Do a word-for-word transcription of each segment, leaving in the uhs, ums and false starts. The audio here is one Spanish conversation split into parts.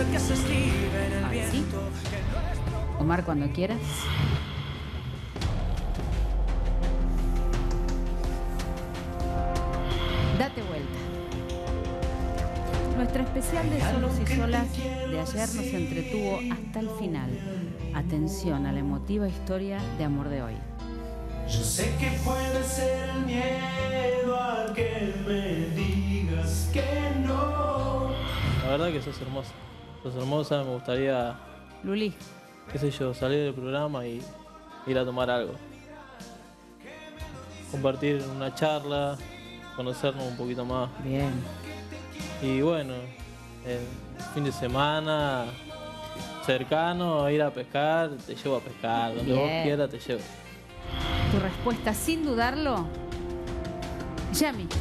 que se escribe en el Ahí sí. viento. Omar, cuando quieras. Date vuelta. Nuestra especial de Solos y Solas de ayer nos entretuvo hasta el final. Atención a la emotiva historia de amor de hoy. Yo sé que puede ser el miedo a que me digas que no. La verdad que sos hermosa. Sos hermosa, me gustaría, Luli. qué sé yo, salir del programa y ir a tomar algo. Compartir una charla, conocernos un poquito más. Bien. Y bueno, el fin de semana cercano, ir a pescar, te llevo a pescar, donde Bien. vos quieras te llevo. Tu respuesta, sin dudarlo, ya mismo.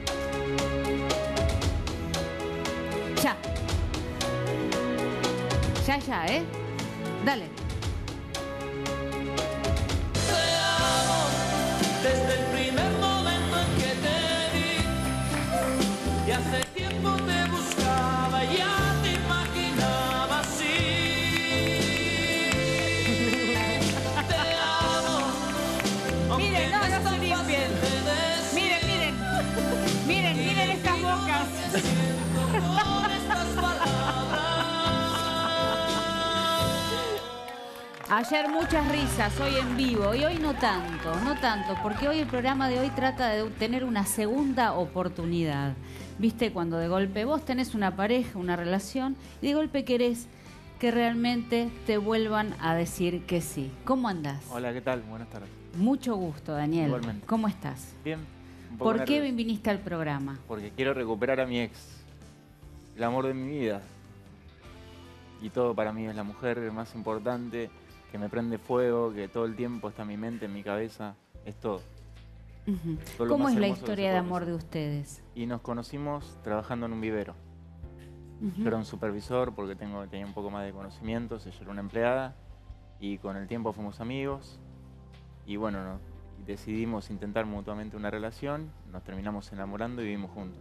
Ya. Ya, ya, ¿eh? Dale. Te amo desde el primer momento en que te vi. Y hace tiempo te buscaba, ya te imaginaba así. Te amo. Miren, no, no se limpien. Miren, miren. Miren, miren estas bocas. Con estas palabras. Ayer muchas risas, hoy en vivo, y hoy no tanto, no tanto, porque hoy el programa de hoy trata de tener una segunda oportunidad. Viste, cuando de golpe vos tenés una pareja, una relación, y de golpe querés que realmente te vuelvan a decir que sí. ¿Cómo andás? Hola, ¿qué tal? Buenas tardes. Mucho gusto, Daniel. Igualmente. ¿Cómo estás? Bien. Un poco ¿Por qué nervioso, viniste al programa? porque quiero recuperar a mi ex. El amor de mi vida. Y todo para mí es la mujer más importante, que me prende fuego, que todo el tiempo está en mi mente, en mi cabeza. Es todo. Ujú. Todo lo ¿Cómo más es la hermoso que historia se de puede amor de pensar. ustedes? Y nos conocimos trabajando en un vivero. Ujú. Yo era un supervisor porque tengo, tenía un poco más de conocimientos, ella era una empleada. Y con el tiempo fuimos amigos. Y bueno, no, decidimos intentar mutuamente una relación. Nos terminamos enamorando y vivimos juntos.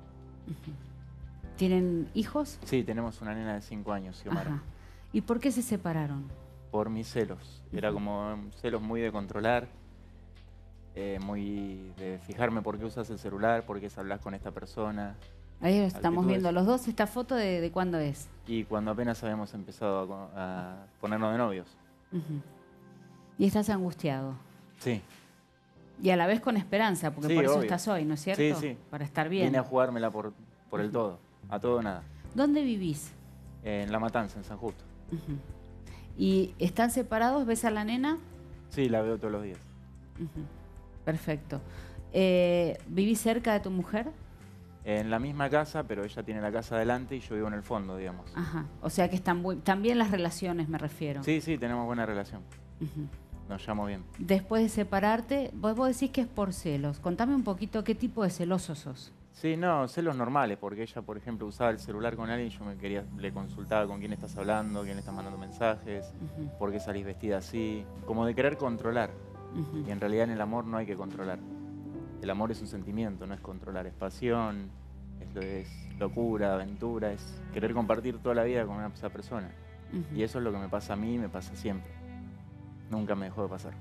¿Tienen hijos? Sí, tenemos una nena de cinco años, Xiomara. Ajá. ¿Y por qué se separaron? Por mis celos. Era como celos muy de controlar, eh, muy de fijarme por qué usas el celular, por qué hablas con esta persona. Ahí estamos Actitudes. viendo los dos esta foto de, de cuándo es. Y cuando apenas habíamos empezado a, co- a ponernos de novios. Ujú. Y estás angustiado. Sí, Y a la vez con esperanza, porque Sí, por eso obvio. estás hoy, ¿no es cierto? Sí, sí. Para estar bien. vine a jugármela por, por el todo, a todo o nada. ¿Dónde vivís? En La Matanza, en San Justo. Ujú. ¿Y están separados? ¿Ves a la nena? Sí, la veo todos los días. Ujú. Perfecto. Eh, ¿Vivís cerca de tu mujer? En la misma casa, pero ella tiene la casa adelante y yo vivo en el fondo, digamos. Ajá. O sea que están muy... También las relaciones, me refiero. Sí, sí, tenemos buena relación. Ujú. Nos llevamos bien. Después de separarte, vos, vos decís que es por celos. Contame un poquito qué tipo de celoso sos. Sí, no, celos normales, porque ella, por ejemplo, usaba el celular con alguien y yo me quería, le consultaba con quién estás hablando, quién le estás mandando mensajes, Ujú. por qué salís vestida así, como de querer controlar. Ujú. Y en realidad en el amor no hay que controlar. El amor es un sentimiento, no es controlar, es pasión, es, lo- es locura, aventura, es querer compartir toda la vida con una- esa persona. Ujú. Y eso es lo que me pasa a mí y me pasa siempre. Nunca me dejó de pasar.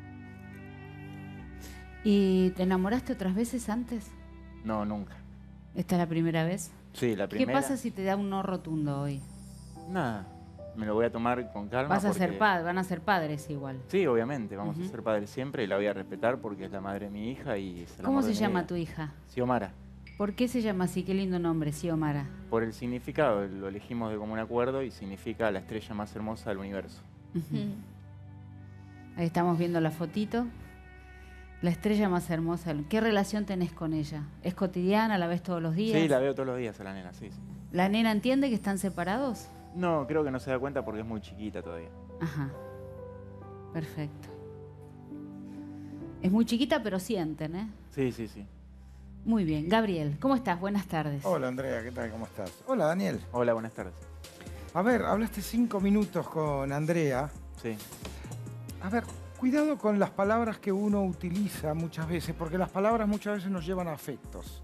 ¿Y te enamoraste otras veces antes? No, nunca. ¿Esta es la primera vez? Sí, la ¿Qué primera. pasa si te da un no rotundo hoy? Nada, me lo voy a tomar con calma. Vas a ser porque- padre, van a ser padres igual. Sí, obviamente, vamos Ujú. a ser padres siempre y la voy a respetar porque es la madre de mi hija y es el ¿Cómo amor se de mi llama vida. tu hija? Xiomara. ¿Por qué se llama así? Qué lindo nombre, Xiomara. Por el significado, lo elegimos de común acuerdo y significa la estrella más hermosa del universo. Ujú. Ahí estamos viendo la fotito. La estrella más hermosa. ¿Qué relación tenés con ella? ¿Es cotidiana? ¿La ves todos los días? Sí, la veo todos los días a la nena, sí, sí. ¿La nena entiende que están separados? No, creo que no se da cuenta porque es muy chiquita todavía. Ajá. Perfecto. Es muy chiquita, pero sienten, ¿eh? Sí, sí, sí. Muy bien. Gabriel, ¿cómo estás? Buenas tardes. Hola Andrea, ¿qué tal? ¿Cómo estás? Hola Daniel. Hola, buenas tardes. A ver, hablaste cinco minutos con Andrea. Sí. A ver, cuidado con las palabras que uno utiliza muchas veces, porque las palabras muchas veces nos llevan a afectos.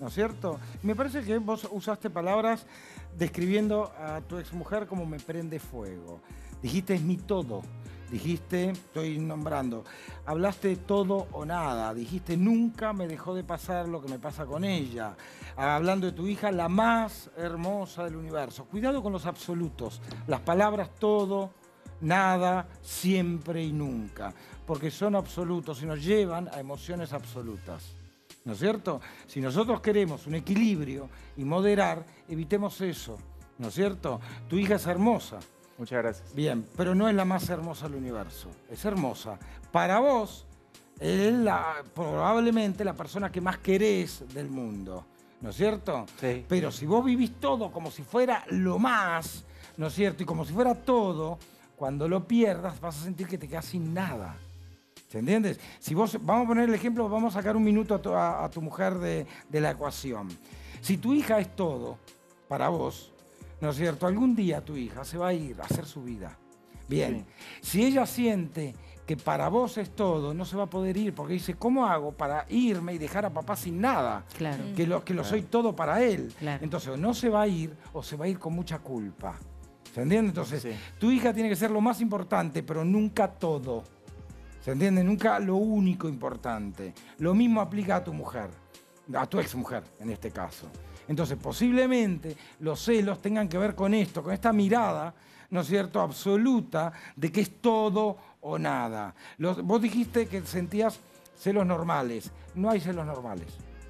¿no es cierto? Me parece que vos usaste palabras describiendo a tu exmujer como me prende fuego. Dijiste es mi todo. Dijiste, estoy nombrando, hablaste de todo o nada. Dijiste nunca me dejó de pasar lo que me pasa con ella. Hablando de tu hija, la más hermosa del universo. Cuidado con los absolutos. Las palabras todo, nada, siempre y nunca. Porque son absolutos y nos llevan a emociones absolutas. ¿No es cierto? Si nosotros queremos un equilibrio y moderar, evitemos eso. ¿No es cierto? Tu hija es hermosa. Muchas gracias. Bien, pero no es la más hermosa del universo. Es hermosa. Para vos, es la, probablemente la persona que más querés del mundo. ¿No es cierto? Sí. Pero si vos vivís todo como si fuera lo más, ¿no es cierto? Y como si fuera todo, cuando lo pierdas vas a sentir que te quedas sin nada. ¿Se entiendes? Si vos, vamos a poner el ejemplo, vamos a sacar un minuto a tu, a, a tu mujer de, de la ecuación. Si tu hija es todo para vos, ¿no es cierto? Algún día tu hija se va a ir a hacer su vida. Bien. Sí. Si ella siente que para vos es todo, no se va a poder ir, porque dice, ¿cómo hago para irme y dejar a papá sin nada? Claro. Que lo, que lo Claro. soy todo para él. Claro. Entonces, o no se va a ir o se va a ir con mucha culpa. ¿Se entiende? Entonces, Sí. tu hija tiene que ser lo más importante, pero nunca todo. ¿Se entiende? Nunca lo único importante. Lo mismo aplica a tu mujer, a tu exmujer en este caso. Entonces, posiblemente los celos tengan que ver con esto, con esta mirada, ¿no es cierto?, absoluta de que es todo o nada. Los, vos dijiste que sentías celos normales. No hay celos normales.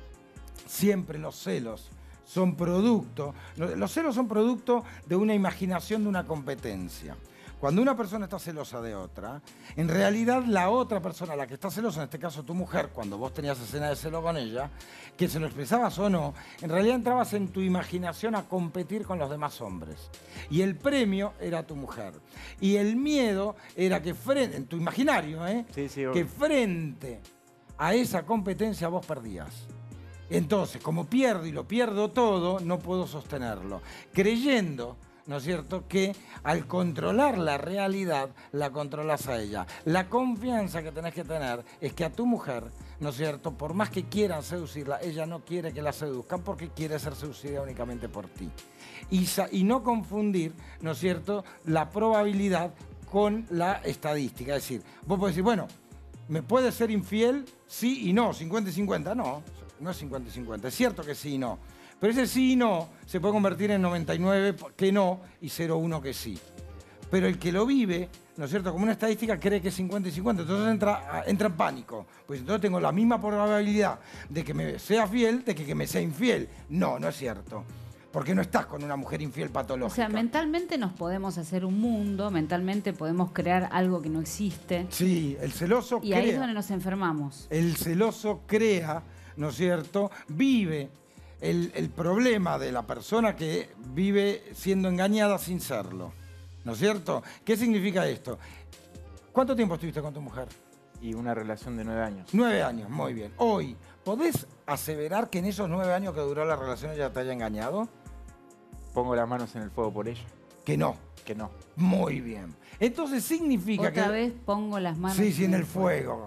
Siempre los celos son producto, los celos son producto de una imaginación de una competencia. Cuando una persona está celosa de otra, en realidad la otra persona, la que está celosa, en este caso tu mujer, cuando vos tenías escena de celo con ella, que se lo expresabas o no, en realidad entrabas en tu imaginación a competir con los demás hombres. Y el premio era tu mujer. Y el miedo era que frente, en tu imaginario, ¿eh? Sí, sí, obvio. que frente a esa competencia vos perdías. Entonces, como pierdo y lo pierdo todo, no puedo sostenerlo. Creyendo, ¿no es cierto?, que al controlar la realidad, la controlas a ella. La confianza que tenés que tener es que a tu mujer, ¿no es cierto?, por más que quieran seducirla, ella no quiere que la seduzcan porque quiere ser seducida únicamente por ti. Y, y no confundir, ¿no es cierto?, la probabilidad con la estadística. Es decir, vos podés decir, bueno, ¿me puede ser infiel? Sí y no, cincuenta y cincuenta. No, no es cincuenta y cincuenta. Es cierto que sí y no. Pero ese sí y no se puede convertir en noventa y nueve que no y cero uno que sí. Pero el que lo vive, ¿no es cierto?, como una estadística, cree que es cincuenta y cincuenta. Entonces entra, entra en pánico. Pues entonces tengo la misma probabilidad de que me sea fiel de que, que me sea infiel. No, no es cierto. Porque no estás con una mujer infiel patológica. O sea, mentalmente nos podemos hacer un mundo, mentalmente podemos crear algo que no existe. Sí, el celoso Y crea. ahí es donde nos enfermamos. El celoso crea, ¿no es cierto?, vive el, el problema de la persona que vive siendo engañada sin serlo, ¿no es cierto? ¿Qué significa esto? ¿Cuánto tiempo estuviste con tu mujer? Y una relación de nueve años. Nueve años, muy bien. Hoy, ¿podés aseverar que en esos nueve años que duró la relación ella te haya engañado? Pongo las manos en el fuego por ella. Que no. Que no. Muy bien. Entonces significa Otra que... vez pongo las manos Sí, sí, en el fuego.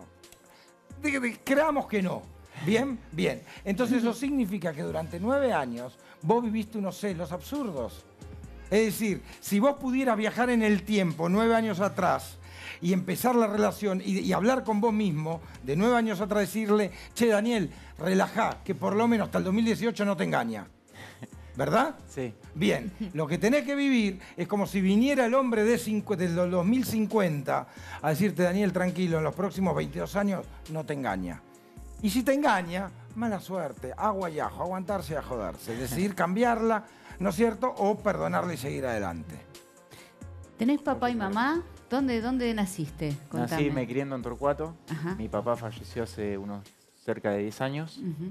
De- de- Creamos que no. Bien, bien. Entonces eso significa que durante nueve años vos viviste unos celos absurdos. Es decir, si vos pudieras viajar en el tiempo nueve años atrás y empezar la relación y, y hablar con vos mismo de nueve años atrás, decirle, che, Daniel, relajá, que por lo menos hasta el dos mil dieciocho no te engaña. ¿Verdad? Sí. Bien, lo que tenés que vivir es como si viniera el hombre de cinco, del dos mil cincuenta a decirte, Daniel, tranquilo, en los próximos veintidós años no te engaña. Y si te engaña, mala suerte, agua y ajo, aguantarse y a joderse, decidir cambiarla, ¿no es cierto?, o perdonarla y seguir adelante. ¿Tenés papá y mamá? ¿Dónde, dónde naciste? Contame. Nací me crié en Torcuato. Ajá. Mi papá falleció hace unos cerca de diez años. Ujú.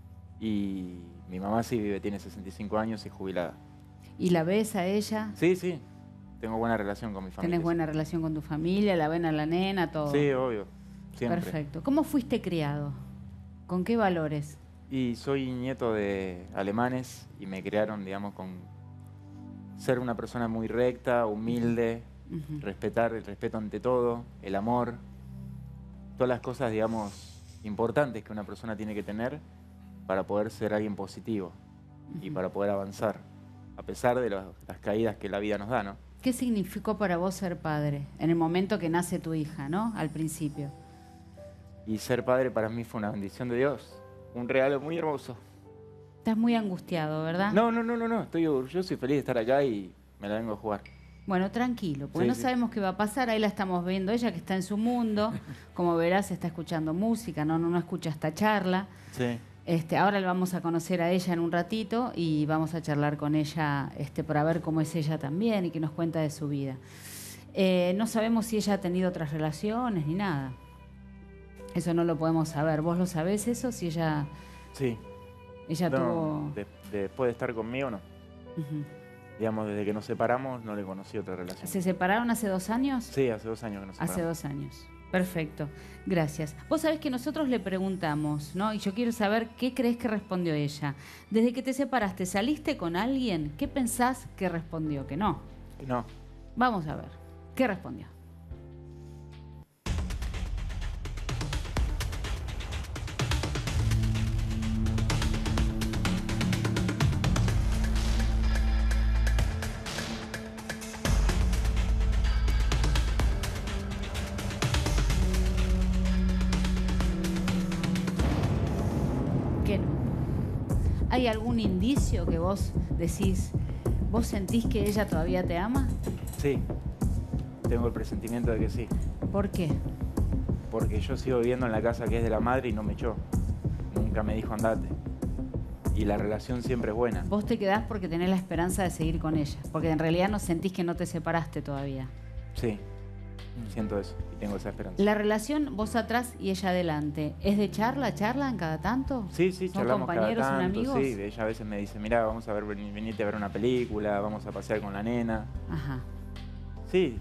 Y mi mamá sí vive, tiene sesenta y cinco años y jubilada. ¿Y la ves a ella? Sí, sí. Tengo buena relación con mi familia. ¿Tenés buena relación con tu familia? ¿La ven a la nena? Todo. Sí, obvio. Siempre. Perfecto. ¿Cómo fuiste criado? ¿Con qué valores? Y soy nieto de alemanes y me criaron, digamos, con ser una persona muy recta, humilde, Ujú. respetar el respeto ante todo, el amor, todas las cosas, digamos, importantes que una persona tiene que tener para poder ser alguien positivo y para poder avanzar, a pesar de los- las caídas que la vida nos da, ¿no? ¿Qué significó para vos ser padre en el momento que nace tu hija, ¿no? Al principio. Y ser padre para mí fue una bendición de Dios, un regalo muy hermoso. Estás muy angustiado, ¿verdad? No, no, no, no, no, estoy orgulloso y feliz de estar acá y me la vengo a jugar. Bueno, tranquilo, porque Sí, no sí. sabemos qué va a pasar. Ahí la estamos viendo, ella que está en su mundo. Como verás, está escuchando música, no, no, no escucha esta charla. Sí. Este, ahora le vamos a conocer a ella en un ratito y vamos a charlar con ella este, para ver cómo es ella también y que nos cuenta de su vida. Eh, no sabemos si ella ha tenido otras relaciones ni nada. Eso no lo podemos saber. ¿Vos lo sabés eso? Si ella, Sí. ella No, tuvo... de- después de estar conmigo, no. Ujú. Digamos, desde que nos separamos, no le conocí otra relación. ¿Se separaron hace dos años? Sí, hace dos años que nos separamos. Hace dos años. Perfecto, gracias. Vos sabés que nosotros le preguntamos, ¿no? Y yo quiero saber qué crees que respondió ella. Desde que te separaste, ¿saliste con alguien? ¿Qué pensás que respondió? Que no. No. Vamos a ver, ¿qué respondió? Que no. ¿Hay algún indicio que vos decís, vos sentís que ella todavía te ama? Sí. Tengo el presentimiento de que sí. ¿Por qué? Porque yo sigo viviendo en la casa que es de la madre y no me echó. Nunca me dijo andate. Y la relación siempre es buena. Vos te quedás porque tenés la esperanza de seguir con ella, porque en realidad no sentís que no te separaste todavía. Sí. Siento eso y tengo esa esperanza. La relación, vos atrás y ella adelante, ¿es de charla, charla en cada tanto? Sí, sí, ¿Son charlamos compañeros, cada son tanto, amigos? sí. Ella a veces me dice, mira, vamos a ver, vení- venite a ver una película, vamos a pasear con la nena. Ajá. Sí,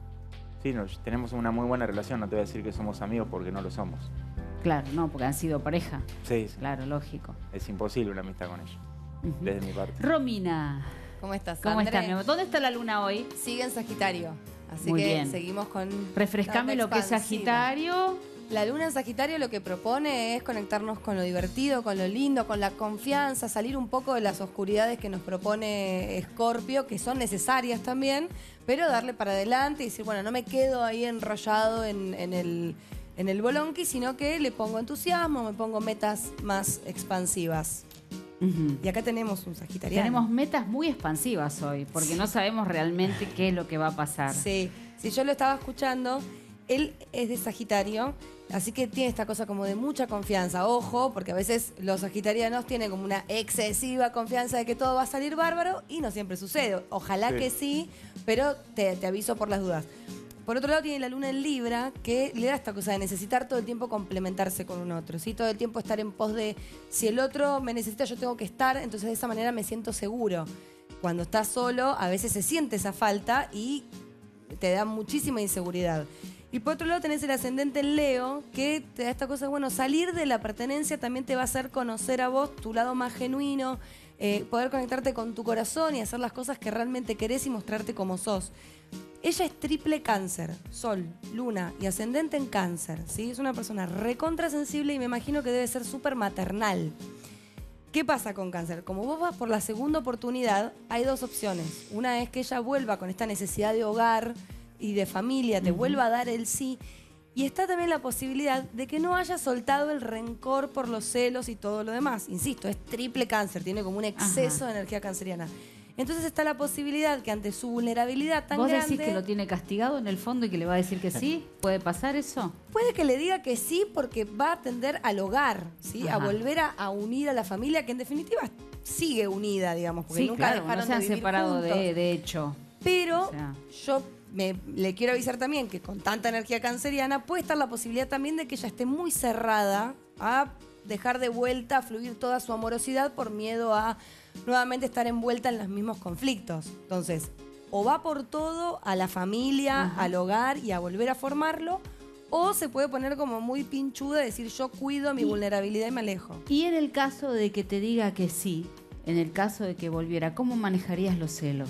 sí, nos, tenemos una muy buena relación, no te voy a decir que somos amigos porque no lo somos. Claro, no, porque han sido pareja. Sí, sí. Claro, lógico. Es imposible una amistad con ella, Ujú. desde mi parte. Romina, ¿Cómo estás, ¿cómo André? estás, mi amor? ¿Dónde está la luna hoy? Sigue en Sagitario. Así Muy que bien. seguimos con... Refrescame la lo que es expansiva. Sagitario. La luna en Sagitario lo que propone es conectarnos con lo divertido, con lo lindo, con la confianza, salir un poco de las oscuridades que nos propone Escorpio, que son necesarias también, pero darle para adelante y decir, bueno, no me quedo ahí enrollado en, en el, en el bolonqui, sino que le pongo entusiasmo, me pongo metas más expansivas. Ujú. Y acá tenemos un sagitariano. Tenemos metas muy expansivas hoy, porque no sabemos realmente qué es lo que va a pasar. Sí, si yo lo estaba escuchando, él es de Sagitario, así que tiene esta cosa como de mucha confianza. Ojo, porque a veces los sagitarianos tienen como una excesiva confianza de que todo va a salir bárbaro y no siempre sucede. Ojalá Sí. que sí, pero te, te aviso por las dudas. Por otro lado, tiene la luna en Libra, que le da esta cosa de necesitar todo el tiempo complementarse con un otro, ¿sí? Todo el tiempo estar en pos de, si el otro me necesita, yo tengo que estar, entonces de esa manera me siento seguro. Cuando estás solo, a veces se siente esa falta y te da muchísima inseguridad. Y por otro lado tenés el ascendente en Leo, que te da esta cosa, bueno, salir de la pertenencia también te va a hacer conocer a vos tu lado más genuino, eh, poder conectarte con tu corazón y hacer las cosas que realmente querés y mostrarte como sos. Ella es triple cáncer, sol, luna y ascendente en cáncer, ¿sí? Es una persona recontra sensible y me imagino que debe ser súper maternal. ¿Qué pasa con cáncer? Como vos vas por la segunda oportunidad, hay dos opciones. Una es que ella vuelva con esta necesidad de hogar y de familia, te vuelva a dar el sí. Y está también la posibilidad de que no haya soltado el rencor por los celos y todo lo demás. Insisto, es triple cáncer, tiene como un exceso Ajá. de energía canceriana. Entonces está la posibilidad que ante su vulnerabilidad tan ¿Vos grande... decís que lo tiene castigado en el fondo y que le va a decir que sí? ¿Puede pasar eso? Puede que le diga que sí porque va a tender al hogar, ¿sí? A Ajá. volver a, a unir a la familia, que en definitiva sigue unida, digamos, porque Sí, nunca claro, dejaron no se han de vivir separado juntos. de, de hecho. Pero O sea. yo me, le quiero avisar también que con tanta energía canceriana puede estar la posibilidad también de que ella esté muy cerrada a dejar de vuelta a fluir toda su amorosidad por miedo a nuevamente estar envuelta en los mismos conflictos. Entonces, o va por todo a la familia, Ajá. al hogar y a volver a formarlo, o se puede poner como muy pinchuda y decir yo cuido mi Y- vulnerabilidad y me alejo. Y en el caso de que te diga que sí, en el caso de que volviera, ¿cómo manejarías los celos?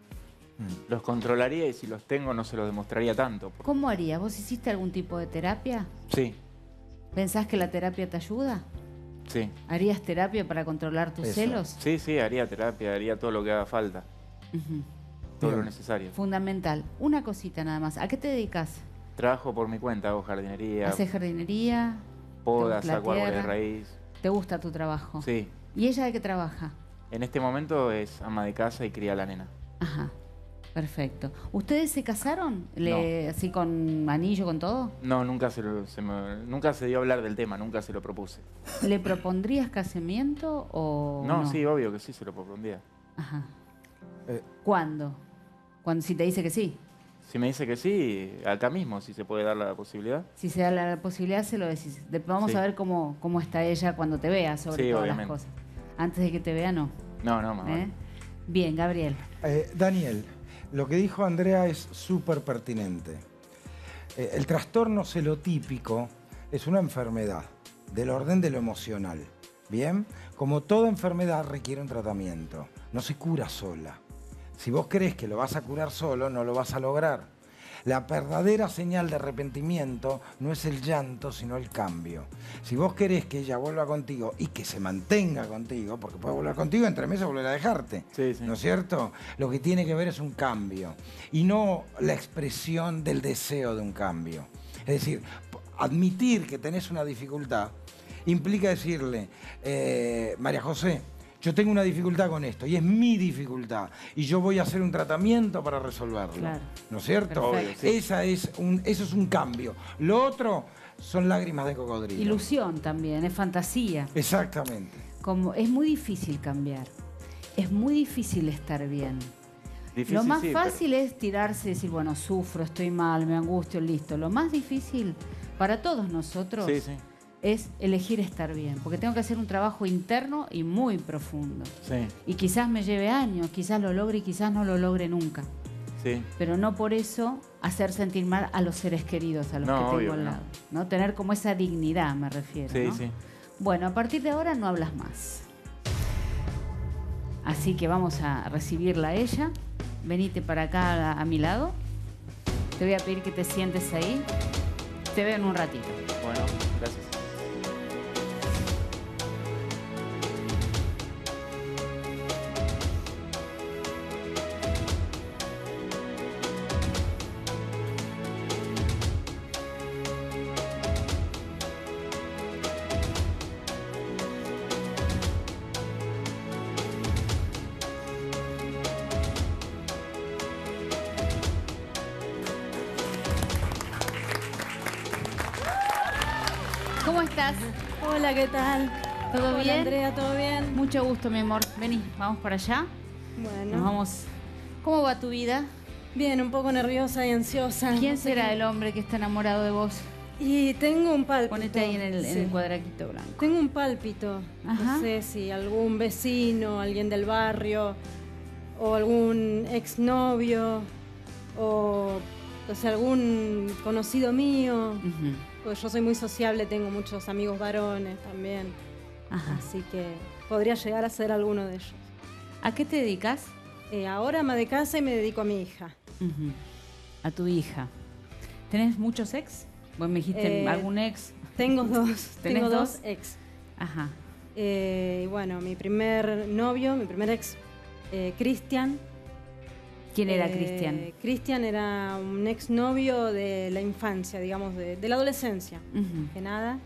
Los controlaría y si los tengo no se los demostraría tanto. porque- ¿Cómo harías? ¿Vos hiciste algún tipo de terapia? Sí, ¿Pensás que la terapia te ayuda? Sí. ¿Harías terapia para controlar tus Eso. celos? Sí, sí, haría terapia, haría todo lo que haga falta. Ujú. Todo Bien. lo necesario. Fundamental. Una cosita nada más. ¿A qué te dedicas? Trabajo por mi cuenta, hago jardinería, ¿Haces jardinería? podas, ¿Te gusta la saco árbol de tierra? raíz. ¿Te gusta tu trabajo? Sí. ¿Y ella de qué trabaja? En este momento es ama de casa y cría a la nena. Ajá. Perfecto. ¿Ustedes se casaron? Le, ¿Así con anillo, con todo? No, nunca se, lo- se me- nunca se dio a hablar del tema, nunca se lo propuse. ¿Le propondrías casamiento o no, no? sí, obvio que sí se lo propondría. Ajá. Eh, ¿Cuándo? Cuando si te dice que sí. Si me dice que sí, acá mismo, si se puede dar la posibilidad. Si se da la posibilidad, se lo decís. De- vamos Sí. a ver cómo, cómo está ella cuando te vea, sobre Sí, todas obviamente. las cosas. Antes de que te vea, no. No, no, más ¿Eh? vale. Bien, Gabriel. Eh, Daniel, lo que dijo Andrea es súper pertinente. Eh, el trastorno celotípico es una enfermedad del orden de lo emocional. ¿Bien? Como toda enfermedad requiere un tratamiento. No se cura sola. Si vos crees que lo vas a curar solo, no lo vas a lograr. La verdadera señal de arrepentimiento no es el llanto, sino el cambio. Si vos querés que ella vuelva contigo y que se mantenga contigo, porque puede volver contigo, entre meses volver a dejarte, Sí, sí. ¿no es cierto? Lo que tiene que ver es un cambio y no la expresión del deseo de un cambio. Es decir, p- admitir que tenés una dificultad implica decirle, eh, María José, yo tengo una dificultad con esto y es mi dificultad y yo voy a hacer un tratamiento para resolverlo. Claro. ¿No es cierto? Perfecto. Obvio, sí. Esa es un, eso es un cambio. Lo otro son lágrimas de cocodrilo. Ilusión también, es fantasía. Exactamente. Como, es muy difícil cambiar. Es muy difícil estar bien. Difícil, Lo más sí, pero- fácil es tirarse y decir, bueno, sufro, estoy mal, me angustio, listo. Lo más difícil para todos nosotros Sí, sí. es elegir estar bien, porque tengo que hacer un trabajo interno y muy profundo. Sí, Y quizás me lleve años, quizás lo logre y quizás no lo logre nunca. sí. Pero no por eso hacer sentir mal a los seres queridos a los No, que tengo obvio al que no. lado. ¿No? Tener como esa dignidad, me refiero. Sí, ¿no? sí. Bueno, a partir de ahora no hablas más. Así que vamos a recibirla a ella. Venite para acá a, a mi lado. Te voy a pedir que te sientes ahí. Te veo en un ratito. Bueno, gracias. ¿Cómo estás? Hola, ¿qué tal? ¿Todo Hola, bien? Andrea, ¿todo bien? Mucho gusto, mi amor. Vení, vamos para allá. Bueno, Nos vamos. ¿Cómo va tu vida? bien, un poco nerviosa y ansiosa. ¿Quién No sé será qué- el hombre que está enamorado de vos? Y tengo un pálpito. Ponete ahí en el, en sí. el cuadradito blanco. Tengo un pálpito. Ajá. No sé si algún vecino, alguien del barrio, o algún exnovio, o, o sea, algún conocido mío. Ujú. Pues yo soy muy sociable, tengo muchos amigos varones también. Ajá. Así que podría llegar a ser alguno de ellos. ¿A qué te dedicas? Eh, ahora ama de casa y me dedico a mi hija. Ujú. A tu hija. ¿Tenés muchos ex? Bueno, me dijiste Eh, algún ex. Tengo dos, ¿Tenés tengo dos? dos ex. Ajá. Eh, y bueno, mi primer novio, mi primer ex, eh, Cristian. ¿Quién era Eh, Cristian? Cristian era un ex novio de la infancia, digamos, de, de la adolescencia, Ujú. que nada.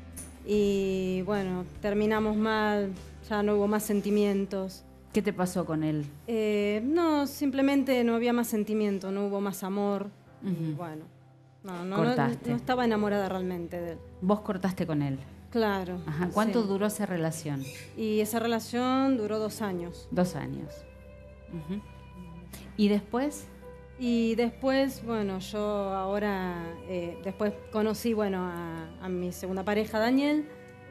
Y bueno, terminamos mal, ya no hubo más sentimientos. ¿Qué te pasó con él? Eh, no, simplemente no había más sentimiento, no hubo más amor. Y Ujú. bueno, no, no, no, Cortaste. no estaba enamorada realmente de él. Vos cortaste con él. Claro. Ajá. ¿Cuánto sí. duró esa relación? Y esa relación duró dos años. Dos años. Ujú. ¿Y después? Y después, bueno, yo ahora, eh, después conocí, bueno, a, a mi segunda pareja, Daniel.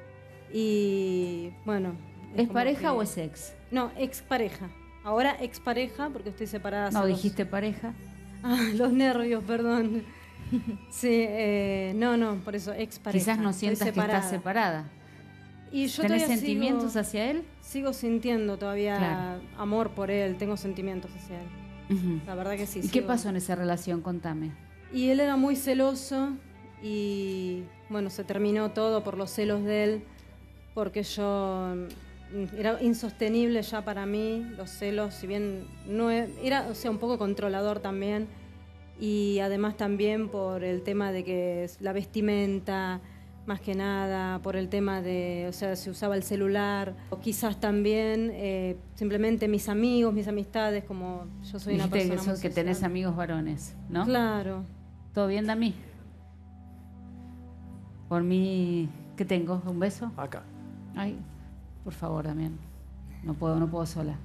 Y bueno. ¿Es como pareja que- o es ex? No, expareja. Ahora expareja, porque estoy separada. hace No, dos- dijiste pareja. Ah, los nervios, perdón. Sí, eh, no, no, por eso expareja. Quizás no Estoy sientas que estás separada. Y yo ¿Tenés todavía sentimientos sigo, hacia él? sigo sintiendo todavía Claro. amor por él, tengo sentimientos hacia él. Ujú. La verdad que sí. ¿Y qué sigo- pasó en esa relación? Contame. Y él era muy celoso y bueno, se terminó todo por los celos de él. porque yo mm, era insostenible ya para mí, los celos, si bien no e- era, o sea, un poco controlador también, y además también por el tema de que es la vestimenta, más que nada, por el tema de, o sea, se usaba el celular, o quizás también eh, simplemente mis amigos, mis amistades, como yo soy una Dijiste persona que, sos- muy que tenés social. amigos varones, ¿no? Claro. ¿Todo bien, Dami? Por mí, ¿qué tengo? ¿Un beso? Acá. Ay, por favor, Damián. No puedo, no puedo sola.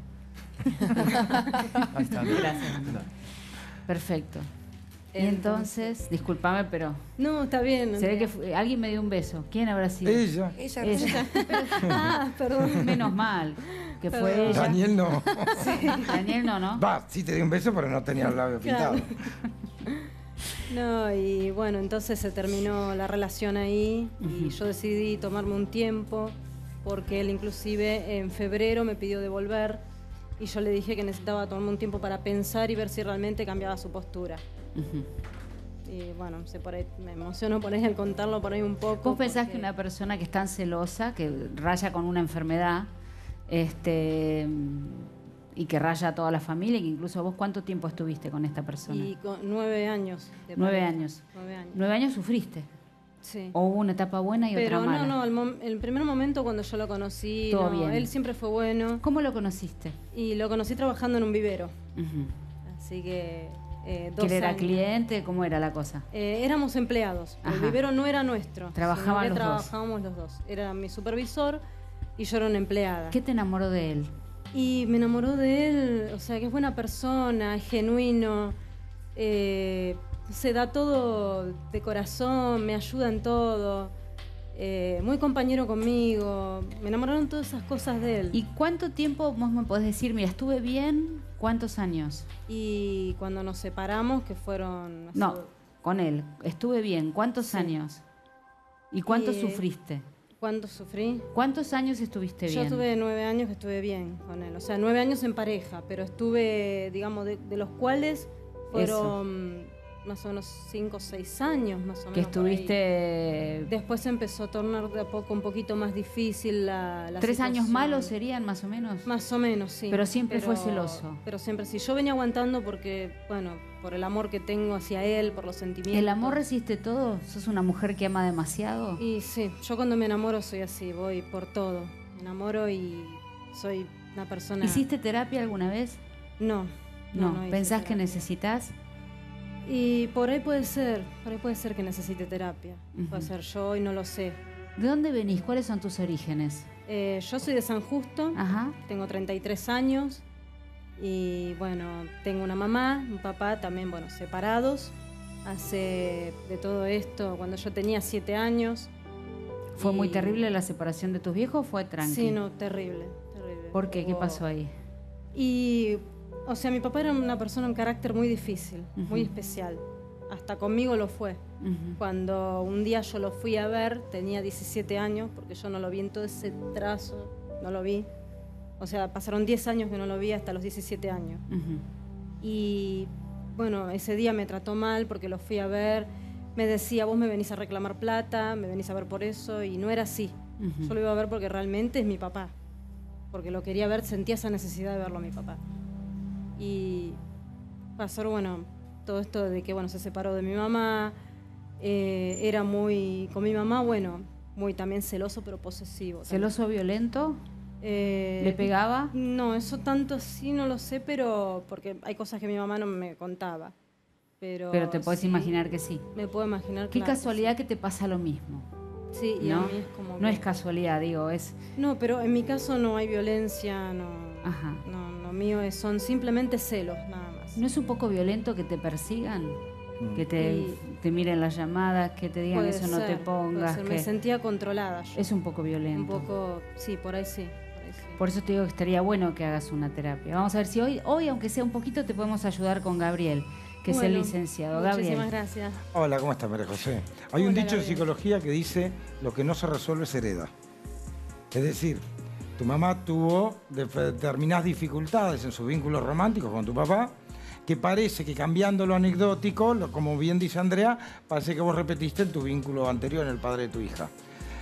Ahí está. Gracias. Perfecto. Y entonces, discúlpame, pero No, está bien. se ve que Andrea. fu- alguien me dio un beso. ¿Quién habrá sido? Ella. Ella, Ella. Ah, perdón. Menos mal que fue Perdón. ella. Daniel no. Daniel no, ¿no? Va, sí te di un beso, pero no tenía el labio Claro. pintado. No, y bueno, entonces se terminó la relación ahí y Ujú. yo decidí tomarme un tiempo porque él inclusive en febrero me pidió de volver y yo le dije que necesitaba tomarme un tiempo para pensar y ver si realmente cambiaba su postura. Ujú. Y bueno, sé por ahí, me emociono por ahí al contarlo por ahí un poco. ¿Vos pensás porque- que una persona que es tan celosa, que raya con una enfermedad, este y que raya a toda la familia, y que incluso vos, ¿cuánto tiempo estuviste con esta persona? Y con nueve años. de Nueve pareja. años. Nueve años. Nueve años sufriste. Sí. ¿O hubo una etapa buena y Pero otra no, mala? no, el, mom- el primer momento cuando yo lo conocí, Todo no, bien. él siempre fue bueno ¿Cómo lo conociste? y lo conocí trabajando en un vivero. Ujú. Así que eh, dos ¿Que él era años. cliente? ¿Cómo era la cosa? Eh, éramos empleados. El Ajá. vivero no era nuestro. Trabajaban sino que los dos. trabajábamos los dos. Era mi supervisor y yo era una empleada. ¿Qué te enamoró de él? Y me enamoró de él, o sea, que es buena persona, es genuino, eh, se da todo de corazón, me ayuda en todo, eh, muy compañero conmigo. Me enamoraron todas esas cosas de él. ¿Y cuánto tiempo vos me podés decir, mira, estuve bien, cuántos años? Y cuando nos separamos, que fueron... hace- No, con él, estuve bien, ¿cuántos Sí. años? ¿Y cuánto Y, eh, sufriste? ¿Cuánto sufrí? ¿Cuántos años estuviste Yo bien? tuve nueve años que estuve bien con él, o sea, nueve años en pareja, pero estuve, digamos, de, de los cuales fueron más o menos cinco o seis años, más o menos. Que por ahí. estuviste Después se empezó a tornar de a poco un poquito más difícil la, la tres años situación. malos serían más o menos. Más o menos, sí. Pero siempre fue celoso. Pero siempre sí. Yo venía aguantando porque, bueno, por el amor que tengo hacia él, por los sentimientos. ¿El amor resiste todo? ¿Sos una mujer que ama demasiado? Y sí, yo cuando me enamoro soy así, voy por todo. Me enamoro y soy una persona... ¿Hiciste terapia alguna vez? No. No, hice ¿pensás que terapia. necesitas? Y por ahí puede ser, por ahí puede ser que necesite terapia. Ujú. Puede ser yo y no lo sé. ¿De dónde venís? ¿Cuáles son tus orígenes? Eh, yo soy de San Justo, Ajá. tengo treinta y tres años y bueno, tengo una mamá, un papá también, bueno, separados. Hace de todo esto cuando yo tenía siete años. ¿Fue muy Y- terrible la separación de tus viejos o fue tranqui? Sí, no, terrible, terrible. ¿Por qué? ¿Qué Hubo- pasó ahí? Y, o sea, mi papá era una persona, un carácter muy difícil, muy Ujú. especial. Hasta conmigo lo fue. Ujú. Cuando un día yo lo fui a ver, tenía diecisiete años, porque yo no lo vi en todo ese trazo, no lo vi. O sea, pasaron diez años que no lo vi hasta los diecisiete años. Ujú. Y bueno, ese día me trató mal porque lo fui a ver. Me decía, vos me venís a reclamar plata, me venís a ver por eso, y no era así. Ujú. Yo lo iba a ver porque realmente es mi papá. Porque lo quería ver, sentía esa necesidad de verlo a mi papá. Y pasó, bueno, todo esto de que, bueno, se separó de mi mamá. eh, era muy, con mi mamá, bueno, muy también celoso, pero posesivo. también. ¿Celoso violento? Eh, ¿Le pegaba? No, eso tanto sí no lo sé, pero porque hay cosas que mi mamá no me contaba. Pero, Pero te puedes sí, imaginar que sí. Me puedo imaginar. Qué claro, casualidad que te pasa lo mismo. Sí, y a ¿No? mí es como. No que- es casualidad, digo, es... No, pero en mi caso no hay violencia, no. Ajá. No, lo mío es, son simplemente celos, nada más. ¿No es un poco violento que te persigan? Mm. Que te, Y- te miren las llamadas, que te digan Puede eso no te ser, puede pongas. ser. Que... Me sentía controlada yo. Es un poco violento. Un poco, sí, por ahí sí. Por ahí sí. Por eso te digo que estaría bueno que hagas una terapia. Vamos a ver si hoy, hoy aunque sea un poquito, te podemos ayudar con Gabriel, que es el Bueno, licenciado. Muchísimas Gabriel. gracias. Hola, ¿cómo estás, María José? Hay un Hola, dicho de Gabriel. psicología que dice, lo que no se resuelve se hereda. Es decir, tu mamá tuvo determinadas dificultades en sus vínculos románticos con tu papá, que parece que cambiando lo anecdótico, lo- como bien dice Andrea, parece que vos repetiste en tu vínculo anterior, en el padre de tu hija.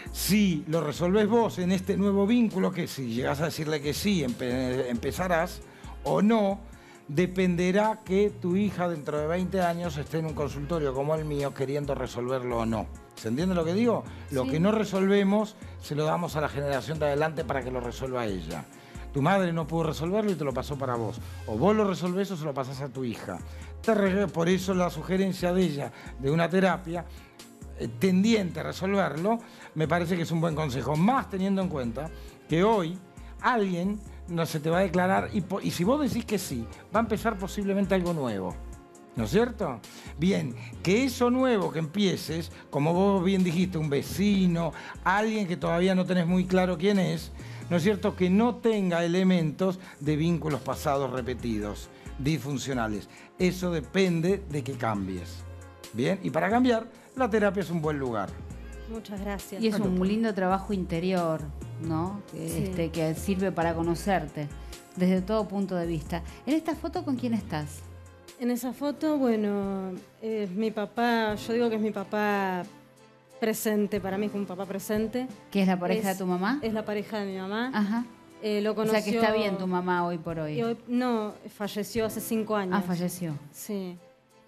Si lo resolvés vos en este nuevo vínculo, que si llegás a decirle que sí, empe- empezarás o no, dependerá que tu hija dentro de veinte años esté en un consultorio como el mío queriendo resolverlo o no. ¿Se entiende lo que digo? Lo Sí. que no resolvemos se lo damos a la generación de adelante para que lo resuelva ella. Tu madre no pudo resolverlo y te lo pasó para vos. O vos lo resolvés o se lo pasás a tu hija. Te re- Por eso la sugerencia de ella de una terapia eh, tendiente a resolverlo, me parece que es un buen consejo. Más teniendo en cuenta que hoy alguien no se te va a declarar y, po- y si vos decís que sí, va a empezar posiblemente algo nuevo. ¿No es cierto? Bien, que eso nuevo que empieces, como vos bien dijiste, un vecino, alguien que todavía no tenés muy claro quién es, ¿no es cierto? Que no tenga elementos de vínculos pasados repetidos, disfuncionales. Eso depende de que cambies. Bien, y para cambiar, la terapia es un buen lugar. Muchas gracias. Y es un lindo trabajo interior, ¿no? Que, Sí. este, que sirve para conocerte desde todo punto de vista. En esta foto, ¿con quién estás? En esa foto, bueno, es mi papá, yo digo que es mi papá presente, para mí es un papá presente. ¿Qué es la pareja Es- de tu mamá? Es la pareja de mi mamá. Ajá. Eh, lo O conoció, sea que está bien tu mamá hoy por hoy. y hoy- no, falleció hace cinco años. Ah, falleció. Sí.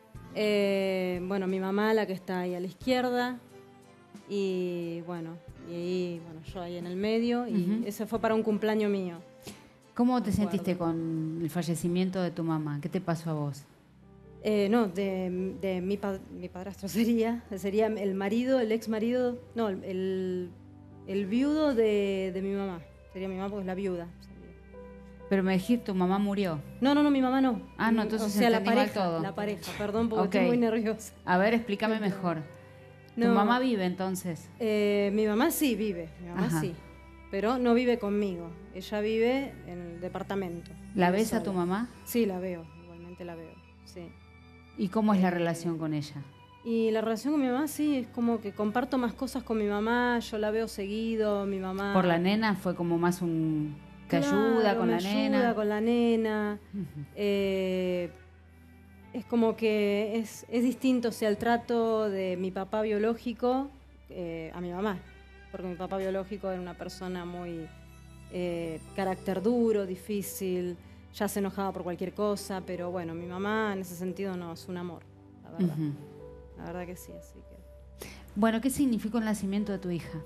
Eh, bueno, mi mamá, la que está ahí a la izquierda, y bueno, y ahí, bueno, yo ahí en el medio, y Ujú. ese fue para un cumpleaños mío. ¿Cómo te Me acuerdo. sentiste con el fallecimiento de tu mamá? ¿Qué te pasó a vos? Eh, no, de, de mi, pa- mi padrastro sería, sería el marido, el ex marido, no, el, el viudo de, de mi mamá. Sería mi mamá porque es la viuda. sería. Pero me dijiste, tu mamá murió. No, no, no, mi mamá no. Ah, no, Mm, entonces o sea, la entendí mal pareja, todo. la pareja, perdón porque Ok. estoy muy nerviosa. A ver, explícame mejor. ¿Tu No. mamá vive entonces? Eh, mi mamá sí vive, mi mamá Ajá. sí, pero no vive conmigo. Ella vive en el departamento. ¿La vive ves a tu sola. mamá? Sí, la veo, igualmente la veo, sí. ¿Y cómo es la relación con ella? Y la relación con mi mamá sí, es como que comparto más cosas con mi mamá, yo la veo seguido, mi mamá... ¿Por la nena fue como más un... ¿Te Claro, ayuda con me la ayuda nena? con la nena. Ujú. Eh, es como que es, es distinto, o sea, el trato de mi papá biológico eh, a mi mamá. Porque mi papá biológico era una persona muy eh, carácter duro, difícil, ya se enojaba por cualquier cosa, pero bueno, mi mamá en ese sentido no, es un amor, la verdad. Ujú. La verdad que sí, así que... Bueno, ¿qué significó el nacimiento de tu hija?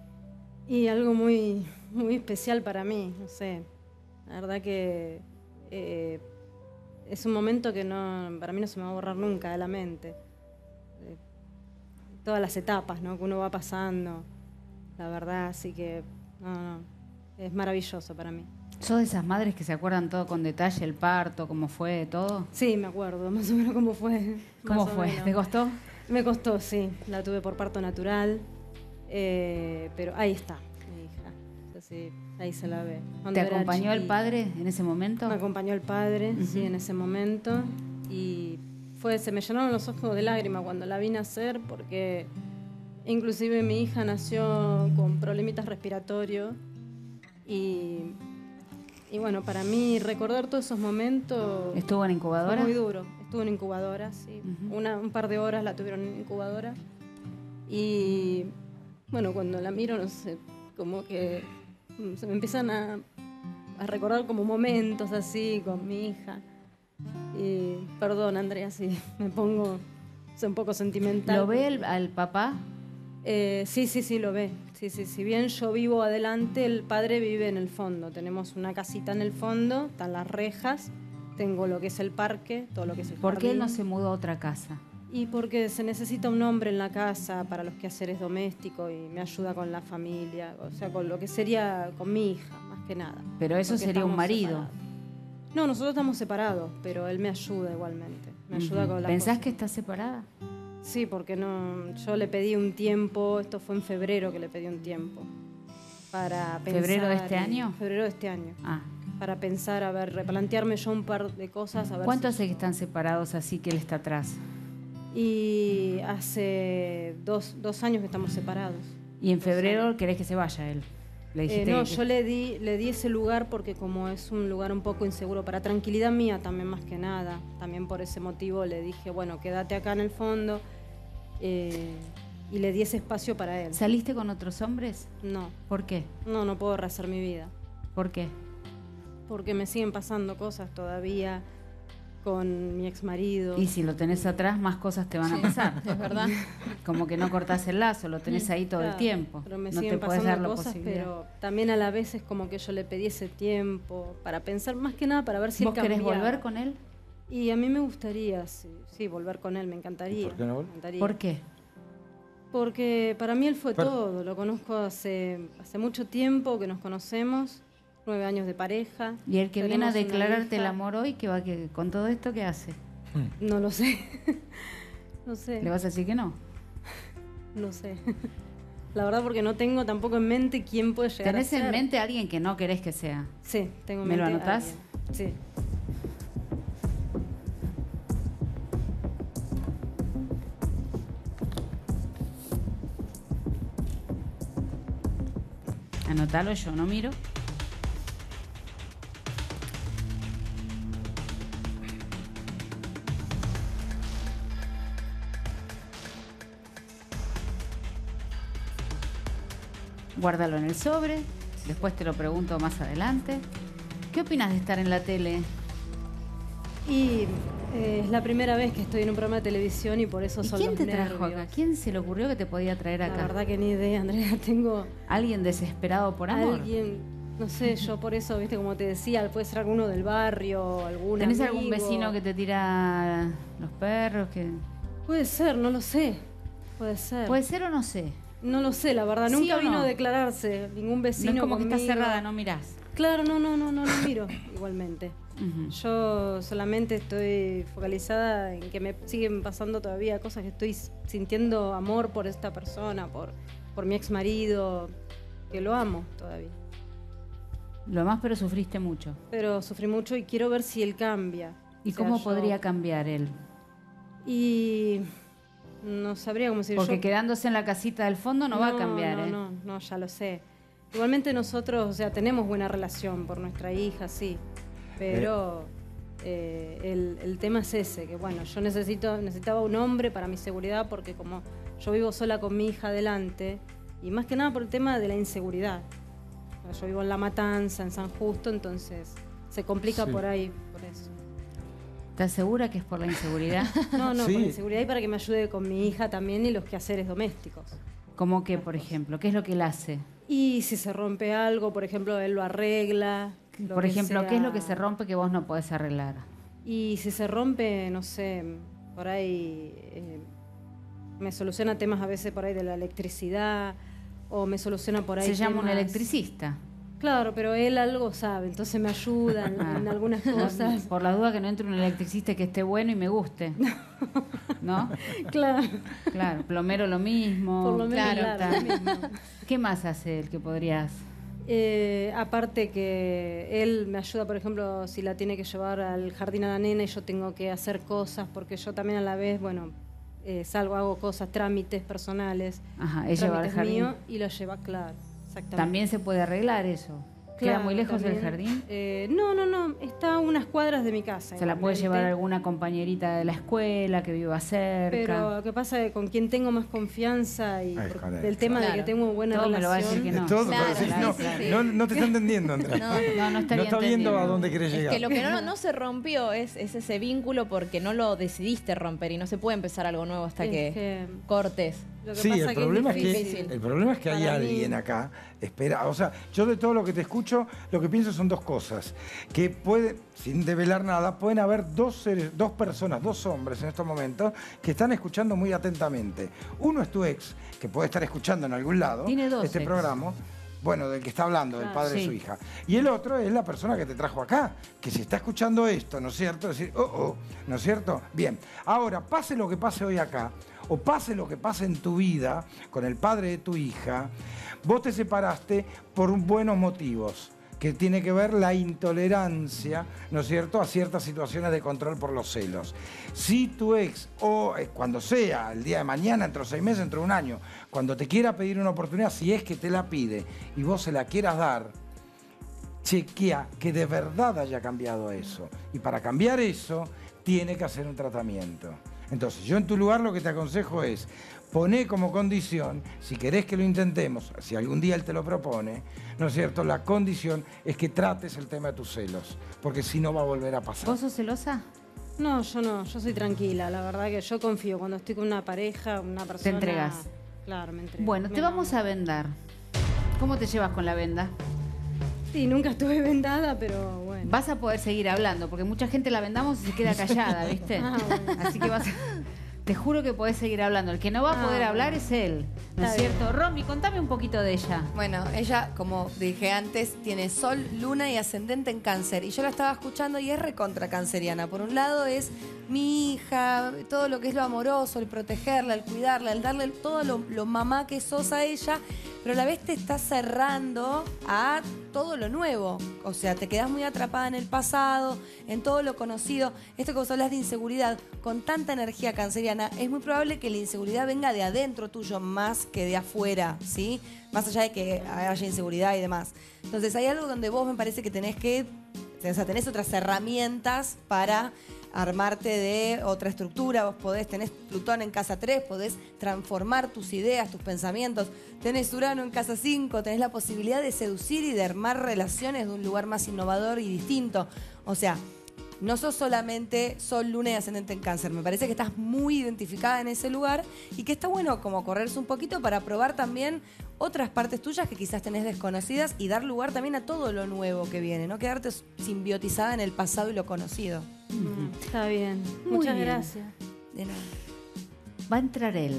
Y algo muy, muy especial para mí, no sé. La verdad que eh, es un momento que no, para mí no se me va a borrar nunca de la mente. Eh, todas las etapas, ¿no?, que uno va pasando, la verdad, así que no, no, es maravilloso para mí. ¿Sos de esas madres que se acuerdan todo con detalle, el parto, cómo fue, todo? Sí, me acuerdo más o menos cómo fue. ¿Cómo más o fue? menos. ¿Te costó? Me costó, sí. La tuve por parto natural, eh, pero ahí está, mi hija. O sea, sí, ahí se la ve. Cuando ¿Te era acompañó el chiquita. padre en ese momento? Me acompañó el padre, sí, en ese momento. Y fue, se me llenaron los ojos de lágrimas cuando la vi nacer, porque inclusive mi hija nació con problemitas respiratorios. Y, y bueno, para mí recordar todos esos momentos ¿Estuvo en fue incubadora? muy duro. Estuvo en incubadora, sí. Ujú. Una, un par de horas la tuvieron en incubadora. Y bueno, cuando la miro, no sé, como que mm, se me empiezan a, a recordar como momentos así con mi hija. Y perdón, Andrea, si me pongo soy un poco sentimental. ¿Lo ve el- al papá? Eh, sí, sí, sí, lo ve. Sí, sí, si bien yo vivo adelante, el padre vive en el fondo. Tenemos una casita en el fondo, están las rejas, tengo lo que es el parque, todo lo que es el ¿Por qué él no jardín. se mudó a otra casa? Y porque se necesita un hombre en la casa para los quehaceres domésticos y me ayuda con la familia, o sea, con lo que sería con mi hija, más que nada. Pero eso Porque sería un estamos marido. separados. No, nosotros estamos separados, pero él me ayuda igualmente. Me ayuda Ujú. con las ¿Pensás cosas. que estás separada? Sí, porque no, yo le pedí un tiempo, esto fue en febrero que le pedí un tiempo para pensar. ¿Febrero de este y- año? Febrero de este año. Ah. Para pensar, a ver, replantearme yo un par de cosas. A ver ¿Cuánto si- hace que están separados así que él está atrás? Y hace dos, dos años que estamos separados. ¿Y en febrero querés que se vaya él? Le Eh, dijiste no, que- yo le di, le di ese lugar porque como es un lugar un poco inseguro, para tranquilidad mía también más que nada, también por ese motivo le dije, bueno, quédate acá en el fondo. Eh, y le di ese espacio para él. ¿Saliste con otros hombres? No, ¿Por qué? no, no puedo rehacer mi vida. ¿Por qué? Porque me siguen pasando cosas todavía con mi ex marido. Y si lo tenés atrás, más cosas te van a pasar. Es verdad. Como que no cortás el lazo, lo tenés ahí todo el Claro, tiempo. Pero me no siguen te podés dar pasando la cosas, posibilidad. pero también a la vez es como que yo le pedí ese tiempo para pensar, más que nada para ver si ¿Vos él querés cambiaba. volver con él? Y a mí me gustaría, sí, sí, volver con él, me encantaría. ¿Y por qué no vol- me encantaría. ¿Por qué? Porque para mí él fue Pero- todo, lo conozco hace, hace mucho tiempo que nos conocemos, nueve años de pareja. Y el que viene a tenemos una declararte el hija. amor hoy, ¿qué va que con todo esto qué hace? No lo sé, no sé, ¿Le vas a decir que no? no sé. La verdad porque no tengo tampoco en mente quién puede llegar a ¿Tenés ser. en mente a alguien que no querés que sea? Sí, tengo en ¿Me lo mente a anotás? alguien. Sí. Anotalo, yo no miro. Guárdalo en el sobre, después te lo pregunto más adelante. ¿Qué opinas de estar en la tele? Y eh, es la primera vez que estoy en un programa de televisión y por eso ¿Y son quién los te trajo nervios. acá? ¿Quién se le ocurrió que te podía traer La acá? verdad que ni idea, Andrea. Tengo ¿Alguien desesperado por amor? alguien, no sé, yo por eso, viste, como te decía, puede ser alguno del barrio, algún ¿Tenés amigo. algún vecino que te tira los perros? Que... Puede ser, no lo sé. Puede ser. ¿Puede ser o no sé? No lo sé, la verdad. ¿Sí Nunca o vino no? a declararse ningún vecino No es como que conmigo. está cerrada, no mirás. Claro, no, no, no, no lo miro igualmente. Ujú. Yo solamente estoy focalizada en que me siguen pasando todavía cosas que estoy sintiendo amor por esta persona, por, por mi ex marido, que lo amo todavía. Lo más, pero sufriste mucho. Pero sufrí mucho y quiero ver si él cambia. ¿Y O sea, cómo yo- podría cambiar él? Y no sabría cómo decir Porque yo. quedándose en la casita del fondo no, va a cambiar, no, ¿eh? No, no, ya lo sé. Igualmente nosotros, o sea, tenemos buena relación por nuestra hija, sí. Pero eh, el, el tema es ese, que bueno, yo necesito, necesitaba un hombre para mi seguridad porque como yo vivo sola con mi hija adelante, y más que nada por el tema de la inseguridad. O sea, yo vivo en La Matanza, en San Justo, entonces se complica Sí. por ahí, por eso. ¿Estás segura que es por la inseguridad? No, no, Sí. por la inseguridad y para que me ayude con mi hija también y los quehaceres domésticos. ¿Cómo que, por ejemplo? ¿Qué es lo que él hace? Y si se rompe algo, por ejemplo, él lo arregla. lo Por que ejemplo, ¿qué es lo que sea. se rompe que vos no podés arreglar? Y si se rompe, no sé, por ahí eh, me soluciona temas a veces por ahí de la electricidad o me soluciona por ahí Se llama un temas- electricista. Claro, pero él algo sabe, entonces me ayuda en, en algunas cosas. Por la duda que no entre un electricista que esté bueno y me guste. ¿No? Claro, Claro, plomero lo mismo. por lo menos Claro, claro, está. lo mismo. ¿Qué más hace él que podrías? Eh, aparte que él me ayuda, por ejemplo, si la tiene que llevar al jardín a la nena y yo tengo que hacer cosas, porque yo también a la vez, bueno, eh, salgo, hago cosas, trámites personales, Ajá, ella va al trámites jardín. míos y lo lleva, claro, exactamente. También se puede arreglar eso. ¿Queda Claro, muy lejos del también. jardín? Eh, no, no, no, está a unas cuadras de mi casa. Se la puede igualmente. llevar alguna compañerita de la escuela que viva cerca. Pero lo que pasa es que con quien tengo más confianza y Ay, por- con él, del tema de claro. que tengo buena Todo me lo va a relación. decir que no. Todo, Claro, pero sí, claro, no, sí, sí. no, no te está entendiendo, Andrea. No, No, no estaría No está viendo entendiendo. a dónde querés Es llegar. que lo que no, no se rompió es, es ese vínculo porque no lo decidiste romper y no se puede empezar algo nuevo hasta Es que, que- cortes. Lo que Sí, pasa el problema, es que, difícil. el problema es que hay Para mí- alguien acá, espera, o sea, yo de todo lo que te escucho, lo que pienso son dos cosas, que puede, sin develar nada, pueden haber dos seres, dos personas, dos hombres en estos momentos que están escuchando muy atentamente. Uno es tu ex, que puede estar escuchando en algún lado Tiene dos este ex. programa. Bueno, del que está hablando, del Ah, padre de sí. su hija. Y el otro es la persona que te trajo acá, que si está escuchando esto, ¿no es cierto? Decir, oh, oh, ¿no es cierto? Bien, ahora, pase lo que pase hoy acá, o pase lo que pase en tu vida con el padre de tu hija, vos te separaste por buenos motivos, que tiene que ver la intolerancia, ¿no es cierto?, a ciertas situaciones de control por los celos. Si tu ex, o eh, cuando sea, el día de mañana, dentro de seis meses, dentro de un año, cuando te quiera pedir una oportunidad, si es que te la pide y vos se la quieras dar, chequea que de verdad haya cambiado eso. Y para cambiar eso, tiene que hacer un tratamiento. Entonces, yo en tu lugar lo que te aconsejo es, poné como condición, si querés que lo intentemos, si algún día él te lo propone, ¿no es cierto? La condición es que trates el tema de tus celos, porque si no va a volver a pasar. ¿Vos sos celosa? No, yo no, yo soy tranquila, la verdad que yo confío. Cuando estoy con una pareja, una persona... Te entregas. Claro, me entrego. Bueno, te Me vamos a enamoro. vendar. ¿Cómo te llevas con la venda? Sí, nunca estuve vendada, pero bueno. Vas a poder seguir hablando, porque mucha gente la vendamos y se queda callada, ¿viste? Ah, bueno. Así que vas a... Te juro que podés seguir hablando. El que no va a Ah, poder hablar bueno. es él, ¿no es Está bien. cierto? Romy, contame un poquito de ella. Bueno, ella, como dije antes, tiene sol, luna y ascendente en cáncer. Y yo la estaba escuchando y es recontra canceriana. Por un lado es mi hija, todo lo que es lo amoroso, el protegerla, el cuidarla, el darle todo lo, lo mamá que sos a ella, pero a la vez te está cerrando a todo lo nuevo. O sea, te quedás muy atrapada en el pasado, en todo lo conocido. Esto que vos hablas de inseguridad, con tanta energía canceriana, es muy probable que la inseguridad venga de adentro tuyo más que de afuera, ¿sí? Más allá de que haya inseguridad y demás. Entonces hay algo donde vos me parece que tenés que, o sea, tenés otras herramientas para armarte de otra estructura. Vos podés, tenés Plutón en casa tres, podés transformar tus ideas, tus pensamientos. Tenés Urano en casa cinco, tenés la posibilidad de seducir y de armar relaciones de un lugar más innovador y distinto. O sea, no sos solamente Sol, Luna y Ascendente en Cáncer. Me parece que estás muy identificada en ese lugar y que está bueno como correrse un poquito para probar también otras partes tuyas que quizás tenés desconocidas y dar lugar también a todo lo nuevo que viene, no quedarte simbiotizada en el pasado y lo conocido. Mm, está bien. Muy Muchas bien. gracias. De nada. Va a entrar él.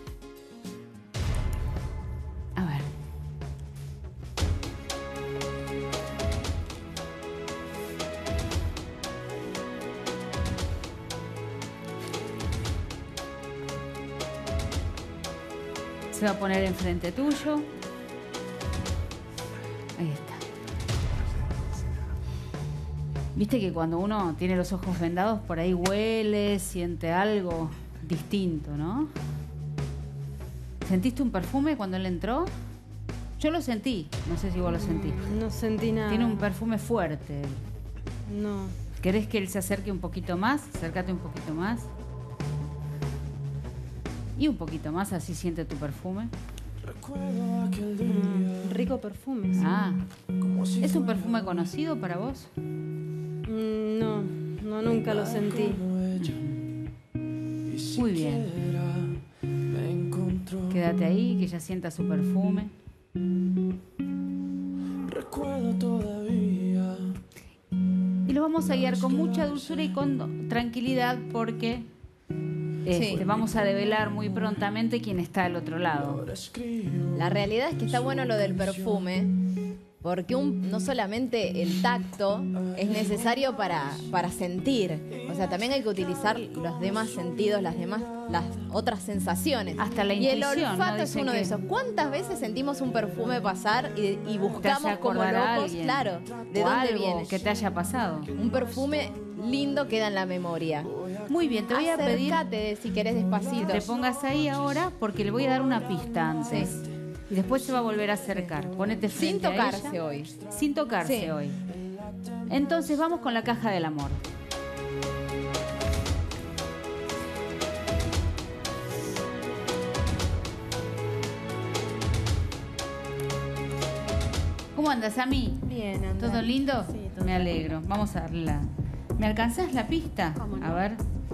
A ver. Se va a poner enfrente tuyo. Ahí está. Viste que cuando uno tiene los ojos vendados, por ahí huele, siente algo distinto, ¿no? ¿Sentiste un perfume cuando él entró? Yo lo sentí, no sé si vos lo sentiste. No sentí nada. Tiene un perfume fuerte. él. No. ¿Querés que él se acerque un poquito más? Acércate un poquito más. Y un poquito más, así siente tu perfume. Mm, rico perfume. sí. Ah, ¿es un perfume conocido para vos? Mm, no, no, nunca lo sentí. Muy bien. Quédate ahí, que ella sienta su perfume. Y lo vamos a guiar con mucha dulzura y con tranquilidad porque este, Sí. vamos a develar muy prontamente quién está al otro lado. La realidad es que está bueno lo del perfume, porque un, no solamente el tacto es necesario para, para sentir, o sea, también hay que utilizar los demás sentidos, las demás, las otras sensaciones. Hasta la Y el intuición, ¿no? olfato es Dicen uno de que- esos. ¿Cuántas veces sentimos un perfume pasar y, y buscamos Te hace como acordar a locos? alguien. Claro, ¿de O dónde algo viene? que te haya pasado. Un perfume lindo queda en la memoria. Muy bien, te voy a pedir Acércate, si querés, despacito. te pongas ahí ahora porque le voy a dar una pista antes. Y después se va a volver a acercar. Ponete frente Sin a tocarse ella. hoy. Sin tocarse Sí. hoy. Entonces vamos con la caja del amor. ¿Cómo andas, Ami? Bien, Andrea. ¿Todo lindo? Sí, todo Me alegro. Vamos a darle la... ¿Me alcanzás la pista? ¿Cómo no? A ver.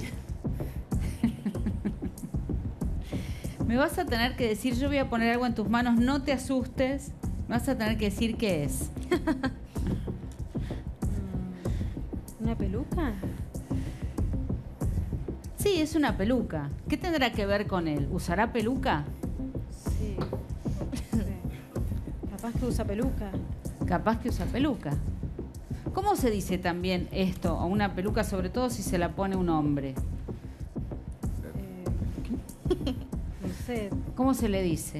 Me vas a tener que decir, yo voy a poner algo en tus manos, no te asustes. Me vas a tener que decir qué es. ¿Una peluca? Sí, es una peluca. ¿Qué tendrá que ver con él? ¿Usará peluca? Sí. Sí. Capaz que usa peluca. Capaz que usa peluca. ¿Cómo se dice también esto a una peluca, sobre todo si se la pone un hombre? Eh, no sé. ¿Cómo se le dice?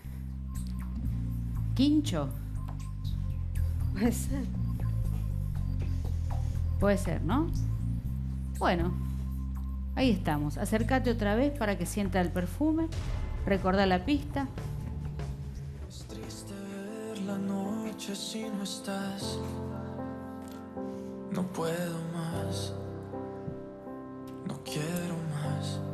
¿Quincho? Puede ser. Puede ser, ¿no? Bueno, ahí estamos. Acércate otra vez para que sienta el perfume. Recordá la pista. Es triste ver la noche si no estás. No puedo más. No quiero más.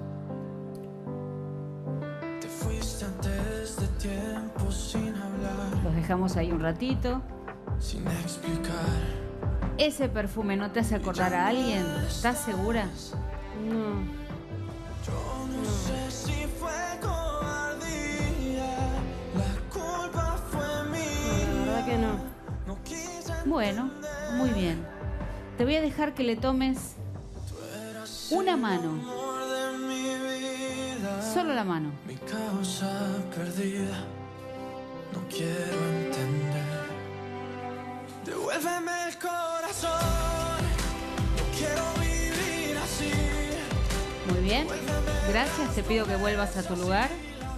dejamos ahí un ratito. Sin explicar. ¿Ese perfume no te hace acordar a alguien? ¿Estás segura? No. Yo no sé si fue cobardía, la culpa fue mía. La verdad que no. No quise Bueno, muy bien. Te voy a dejar que le tomes una mano. amor de mi vida. Solo la mano. Mi causa perdida, no quiero entender. Devuélveme el corazón, no quiero vivir así. Muy bien. Gracias. Te pido que vuelvas a tu lugar.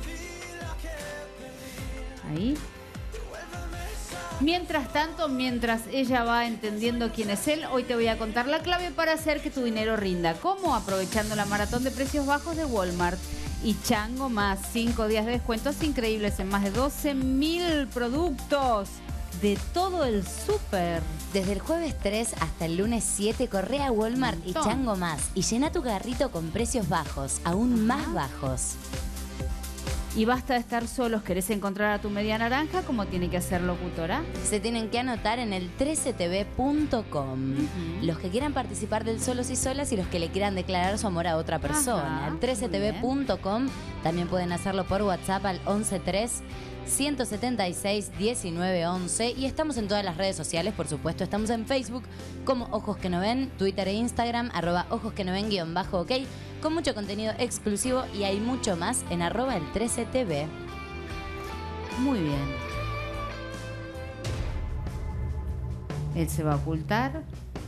Ahí. Mientras tanto, mientras ella va entendiendo quién es él, hoy te voy a contar la clave para hacer que tu dinero rinda. ¿Cómo? Aprovechando la maratón de precios bajos de Walmart y Chango, más cinco días de descuentos increíbles en más de doce mil productos de todo el súper. Desde el jueves tres hasta el lunes siete, corre a Walmart y Montón. Chango Más y llena tu carrito con precios bajos, aún más bajos. Y basta de estar solos. ¿Querés encontrar a tu media naranja? ¿Cómo tiene que hacer locutora? Se tienen que anotar en el trece t v punto com. Ujú. Los que quieran participar del Solos y Solas y los que le quieran declarar su amor a otra persona. Ajá, El trece t v punto com. También pueden hacerlo por WhatsApp al once tres, ciento setenta y seis, diecinueve once. Y estamos en todas las redes sociales, por supuesto. Estamos en Facebook como Ojos que no ven, Twitter e Instagram, arroba Ojos que no ven guión bajo ok, con mucho contenido exclusivo y hay mucho más en arroba el trece t v. Muy bien. Él se va a ocultar.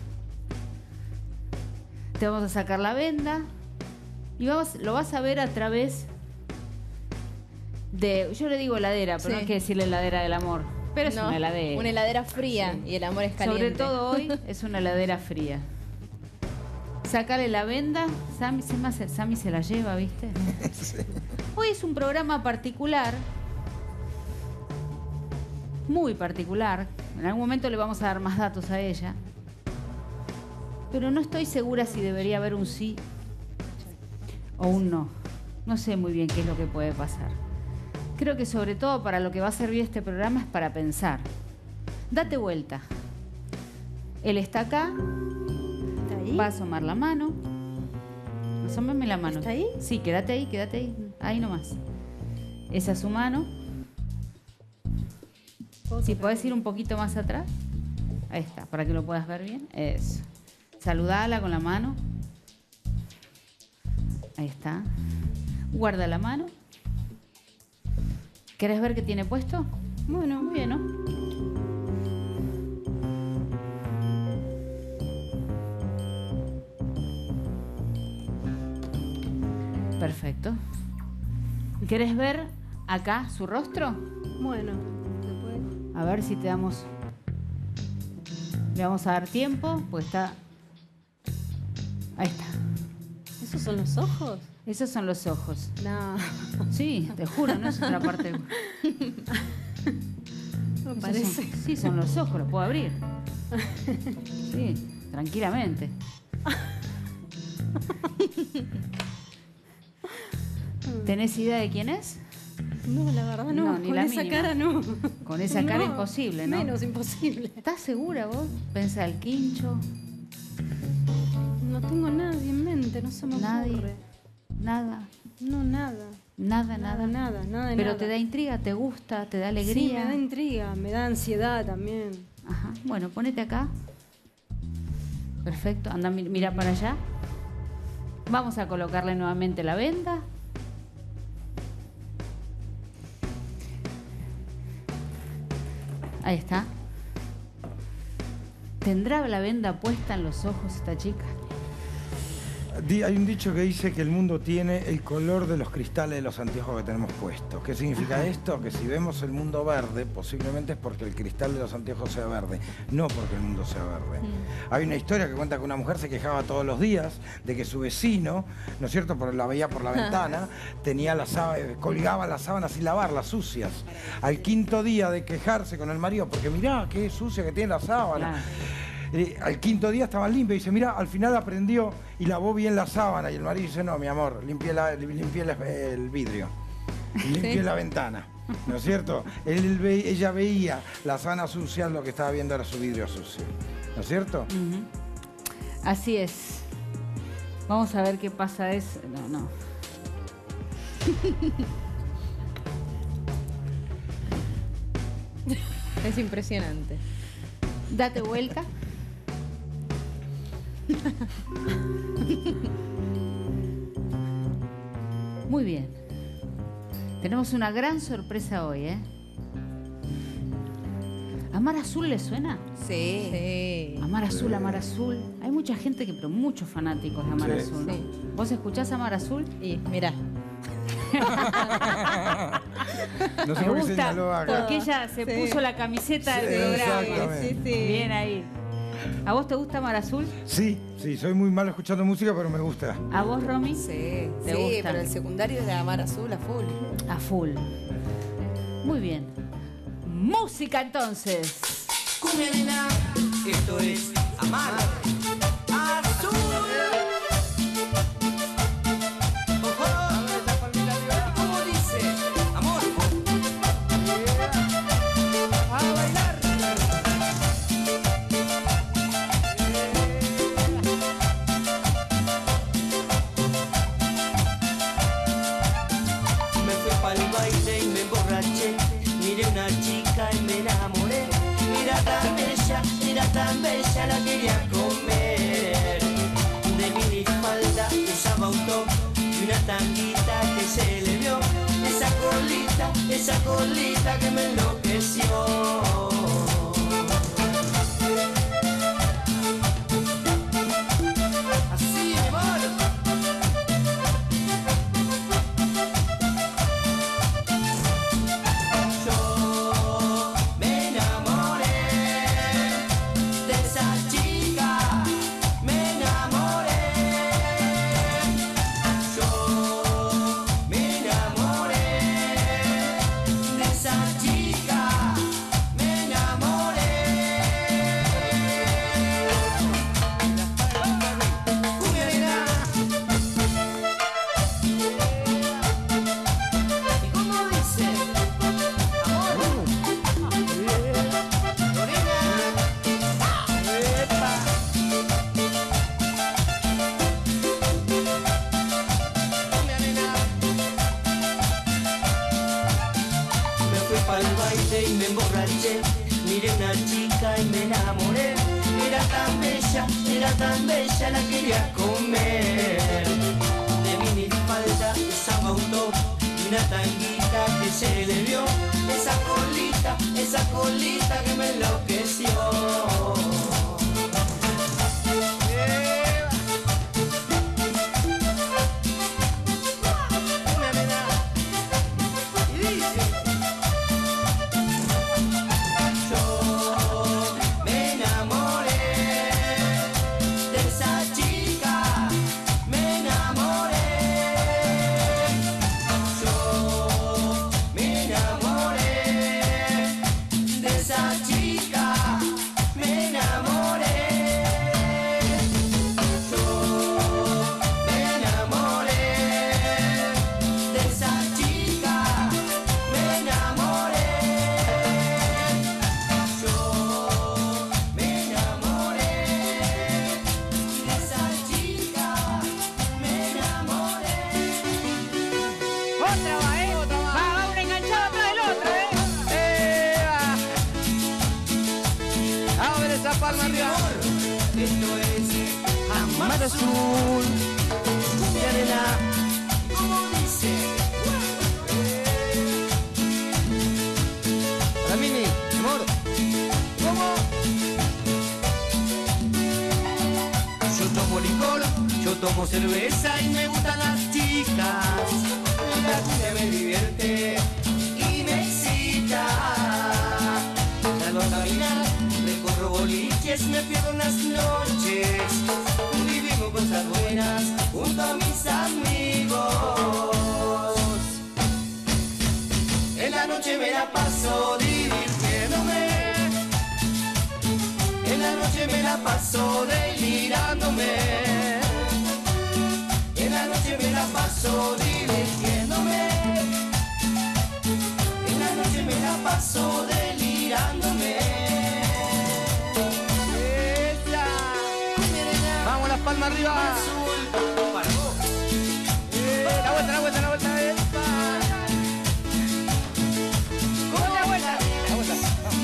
Te vamos a sacar la venda. Y vamos, lo vas a ver a través de... Yo le digo heladera, pero Sí. no hay que decirle heladera del amor. Pero es No, una heladera. Una heladera fría y el amor es caliente. Sobre todo hoy es una heladera fría. Sácale la venda. Sammy se, más- Sammy se la lleva, ¿viste? Hoy es un programa particular. Muy particular. En algún momento le vamos a dar más datos a ella. Pero no estoy segura si debería haber un sí o un no. No sé muy bien qué es lo que puede pasar. Creo que sobre todo para lo que va a servir este programa es para pensar. Date vuelta. Él está acá. ¿Está ahí? Va a asomar la mano. Asómame la mano. ¿Está ahí? Sí, quédate ahí, quédate ahí. Ahí nomás. Esa es su mano. Si podés ir un poquito más atrás. Ahí está, para que lo puedas ver bien. Eso. Saludala con la mano. Ahí está. Guarda la mano. ¿Querés ver qué tiene puesto? Bueno, Muy bien, ¿no? Perfecto. ¿Querés ver acá su rostro? bueno. ¿Se puede? A ver si te damos... Le vamos a dar tiempo, pues está... Ahí está. ¿Esos son los ojos? Esos son los ojos. No. Sí, te juro, no es otra parte. Me Esos parece. son- sí, son los ojos, los puedo abrir. Sí, tranquilamente. ¿Tenés idea de quién es? No, la verdad no. No, ni Con la esa mínima. cara no. Con esa cara imposible, ¿no? Menos imposible. ¿Estás segura vos? Pensá el quincho, No tengo nadie en mente, no se me Nadie. ocurre. nada, No, nada. nada, Nada, nada. nada, nada de Pero nada. te da intriga, te gusta, te da Sí, alegría. me da intriga, me da ansiedad también. Ajá. Bueno, ponete acá. Perfecto. Anda, mi- mira para allá. Vamos a colocarle nuevamente la venda. Ahí está. ¿Tendrá la venda puesta en los ojos esta chica? Di- Hay un dicho que dice que el mundo tiene el color de los cristales de los anteojos que tenemos puestos. ¿Qué significa Ajá. esto? Que si vemos el mundo verde, posiblemente es porque el cristal de los anteojos sea verde, no porque el mundo sea verde. Hay una historia que cuenta que una mujer se quejaba todos los días de que su vecino, ¿no es cierto?, por, la veía por la ventana, tenía las sábanas, colgaba las sábanas sin lavarlas, sucias. Al quinto día de quejarse con el marido, porque mirá qué sucia que tiene la sábana. Claro. Eh, al quinto día estaba limpia y dice, mira, al final aprendió y lavó bien la sábana. Y el marido dice, no, mi amor, limpié, la- limpié la- el vidrio, limpié la ventana. ¿no es cierto? Él ve- ella veía la sábana sucia, lo que estaba viendo era su vidrio sucio, ¿no es cierto? Ujú. Así es. Vamos a ver qué pasa. Es... No, no. Es impresionante. Date vuelta. Muy bien. Tenemos una gran sorpresa hoy, ¿eh? ¿Amar Azul le suena? Sí. Sí. Amar Azul, Amar Azul. Hay mucha gente que, pero muchos fanáticos de Amar Sí. Azul, ¿no? Sí. ¿Vos escuchás Amar Azul? Y mira, No sé Me por qué gusta, señaló acá. porque ella se Sí. puso la camiseta Sí, del programa. exactamente. sí, sí. Bien ahí. ¿A vos te gusta Amar Azul? Sí, sí, soy muy malo escuchando música, pero me gusta. ¿A vos, Romy? Sí, ¿Te sí, gusta? pero el secundario es de Amar Azul a full. A full. Muy bien. Música entonces. Cumbia nena, esto es Amar Azul. Ojo, ¿cómo dice? Amor. A bailar. Me fui pa'l baile y me emborraché. Miré una chica y me enamoré. Era tan bella, era tan bella, la quería comer. De minifalda usaba un top y una tanguita que se le vio. Esa colita, esa colita que me enloqueció. Así, mi amor. Yo me enamoré de esa chica, me enamoré. Yo me enamoré de esa chica, me enamoré. Cumbia nena. ¿Y cómo dice? Amor. Lorena. Epa. Cumbia nena. Me fui pa'l baile y me emborraché. Miré una chica y me enamoré. Era tan bella, era tan bella, la quería comer. De minifalda usaba un top y una tanguita que se le vio. Esa colita, esa colita que me enloqueció. Cumbia nena. Y dice: yo me enamoré de esa chica, me enamoré. Yo me enamoré de esa chica, me enamoré. Yo me enamoré de esa chica, me enamoré. Yo me enamoré de esa chica, me enamoré. Otra va, ¿eh? Va, va una enganchada atrás del otro, ¿eh? ¡Eva! Abre esa palma arriba. Esto es Amar Azul. Cumbia nena. ¿Cómo dice? Para Mini, amor. ¿Cómo? Yo tomo licor, yo tomo cerveza y me gustan las chicas. La cumbia me divierte y me excita. Salgo a caminar, recorro boliches, me pierdo unas noches. Vivimos cosas buenas junto a mis amigos. En la noche me la paso divirtiéndome. En la noche me la paso delirándome. En la noche me la paso divirtiéndome. En me la paso delirándome. ¡Esa! Vamos, las palmas arriba. Eh, la vuelta, la vuelta, la vuelta. ¡Epa! ¿Cómo la vuelta? La vuelta.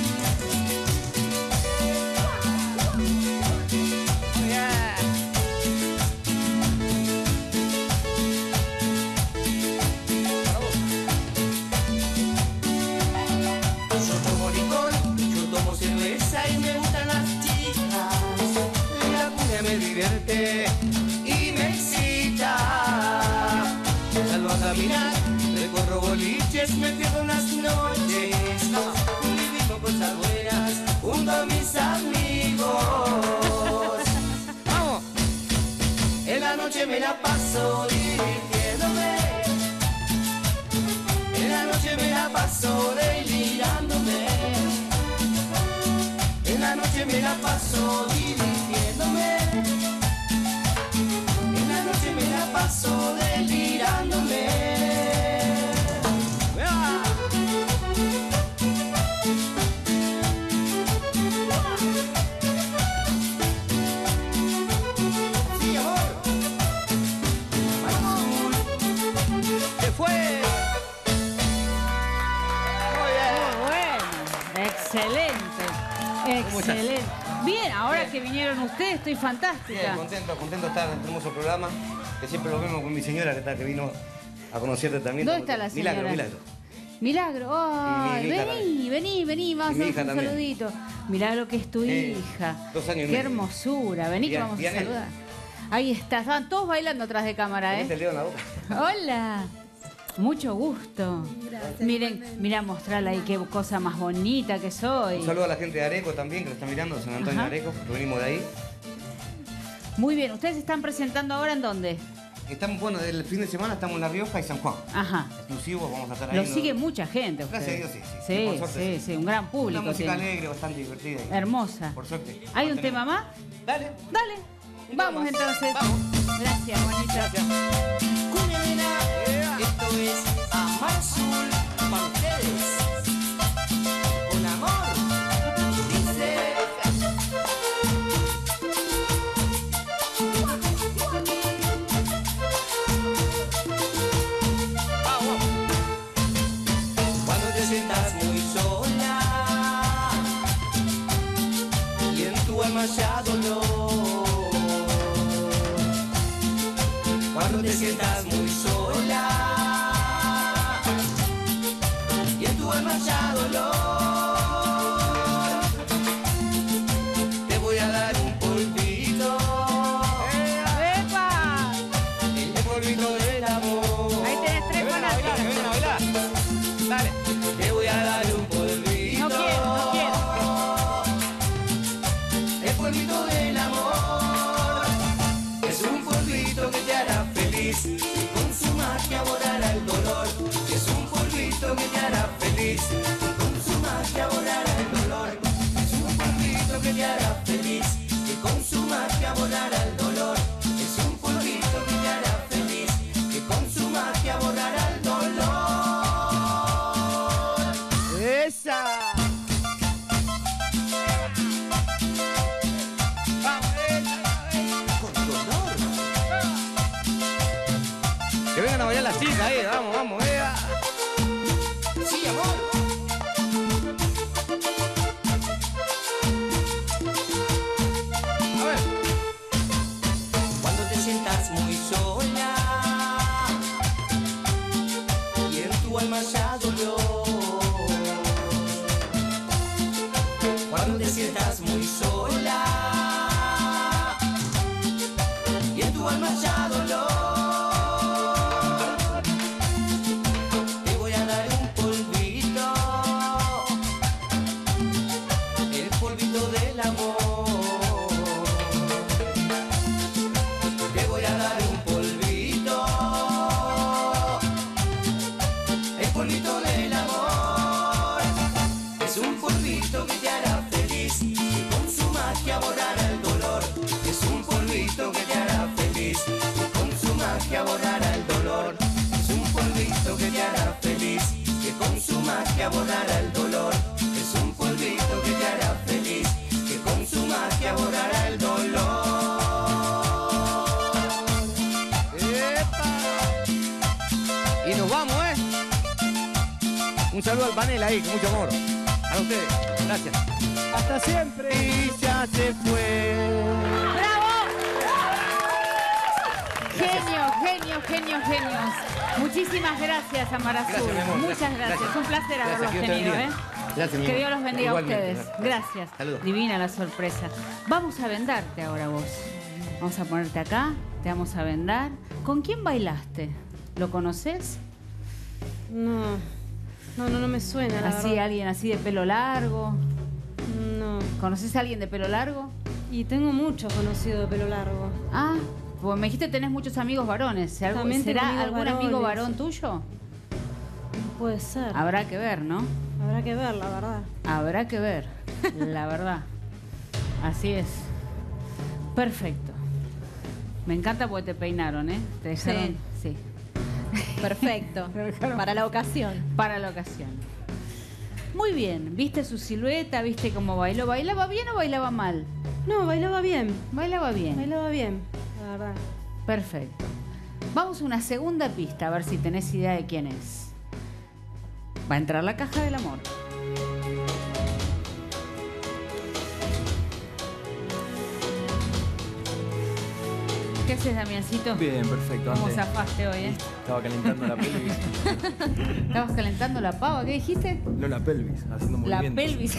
Y me gustan las chicas, la cumbia me divierte y me excita. Salgo a caminar, recorro boliches, me pierdo las noches, viviendo cosas buenas junto a mis amigos. ¡Vamos! En la noche me la paso divirtiéndome, en la noche me la paso delirándome. En la noche me la paso divirtiéndome, en la noche me la paso delirándome. Sí, amor. Azul. ¡Se fue! Muy bien. Bueno, excelente. Excelente. Bien, ahora Bien. que vinieron ustedes, estoy fantástica. Bien, contento, contento de estar en este hermoso programa, que siempre lo vemos con mi señora, que, está, que vino a conocerte también. ¿Dónde está la señora? Milagro, Milagro. Milagro, ay, Y mi hija vení, también. vení, vení, vamos Y a mi hacer hija un también. saludito. Milagro que es tu Eh, hija. dos años y Qué medio. hermosura, vení que Bien, vamos a bien él. saludar. Ahí está, estaban todos bailando atrás de cámara, Ponete ¿eh? el dedo en la boca. Hola, mucho gusto. Miren, mira, mostrarla ahí qué cosa más bonita que soy. Un saludo a la gente de Areco también, que lo está mirando, de San Antonio Ajá. de Areco, que venimos de ahí. Muy bien, ¿ustedes se están presentando ahora en dónde? Estamos, bueno, el fin de semana estamos en La Rioja y San Juan. Ajá. Exclusivo, vamos a estar ahí. Lo ¿no? sigue mucha gente. Gracias a ustedes. Dios, sí, sí. Por Sí, suerte, sí, sí, un gran público. Una música tiene. alegre, bastante divertida. y- Hermosa. Por suerte. ¿Hay un Mantenemos. tema más? Dale. Dale. Un Vamos tema más. entonces. Vamos. Gracias, bonita. Gracias. Cumbia nena, esto es Amar Azul para ustedes. Con amor, dice. Cuando te sientas muy sola y en tu alma ya dolor, cuando te sientas muy sola y en tu alma ya dolor, te voy a dar un polvito, ¡Epa! el polvito del amor. Ahí tenés tres Que vengan a bailar, que vengan a bailar. Dale. Te voy a dar un polvito. No quiero, no quiero. El polvito del amor es un polvito que te hará feliz y con su magia borrará el dolor. Es un polvito que te hará feliz y con su magia borrará el dolor. Es un polvito que te hará feliz y con su magia borrará el dolor. Es un polvito que te hará feliz y con su magia borrará el dolor. ¡Esa! Vamos, esa, Con dolor. que vengan a bailar las chicas ahí, vamos, vamos, ea. Sí, amor. A ver. Cuando te sientas muy sola y en tu alma ya dolió, cuando te sientas muy sola y en tu alma ya dolor, magia borrará el dolor. Es un polvito que te hará feliz, que con su magia borrará el dolor. Y nos vamos, ¿eh? Un saludo al panel ahí, con mucho amor. A ustedes, gracias. Hasta siempre. Y ya se fue. ¡Bravo! Genio, genio, genio, genios. Muchísimas gracias, Amar Azul. Gracias, mi amor. Muchas gracias. Gracias. Es un placer Gracias, haberlos que Dios te tenido, bendiga. ¿eh? Gracias, mi Que amor. Dios los bendiga Igualmente. a ustedes. Gracias. Saludos. Divina la sorpresa. Vamos a vendarte ahora vos. Vamos a ponerte acá, te vamos a vendar. ¿Con quién bailaste? ¿Lo conoces? No, no, no, no me suena, la Así, verdad. alguien así de pelo largo. No. ¿Conoces a alguien de pelo largo? Y tengo muchos conocidos de pelo largo. Ah, pues me dijiste que tenés muchos amigos varones. ¿Será También tengo ¿será amigos algún amigo varones. varón tuyo? Puede ser. Habrá que ver, ¿no? Habrá que ver, la verdad. Habrá que ver, la verdad. Así es. Perfecto. Me encanta porque te peinaron, ¿eh? Te dejaron... Sí. Perfecto. Para la ocasión. Para la ocasión. Muy bien. ¿Viste su silueta? ¿Viste cómo bailó? ¿Bailaba bien o bailaba mal? No, bailaba bien. Bailaba bien. Bailaba bien, la verdad. Perfecto. Vamos a una segunda pista, a ver si tenés idea de quién es. Va a entrar la caja del amor. ¿Qué haces, Damiancito? Bien, perfecto. ¿Cómo antes zafaste hoy, eh? Estaba calentando la pelvis. ¿Estabas calentando la pava? ¿Qué dijiste? No, la pelvis, haciendo La movimientos. pelvis.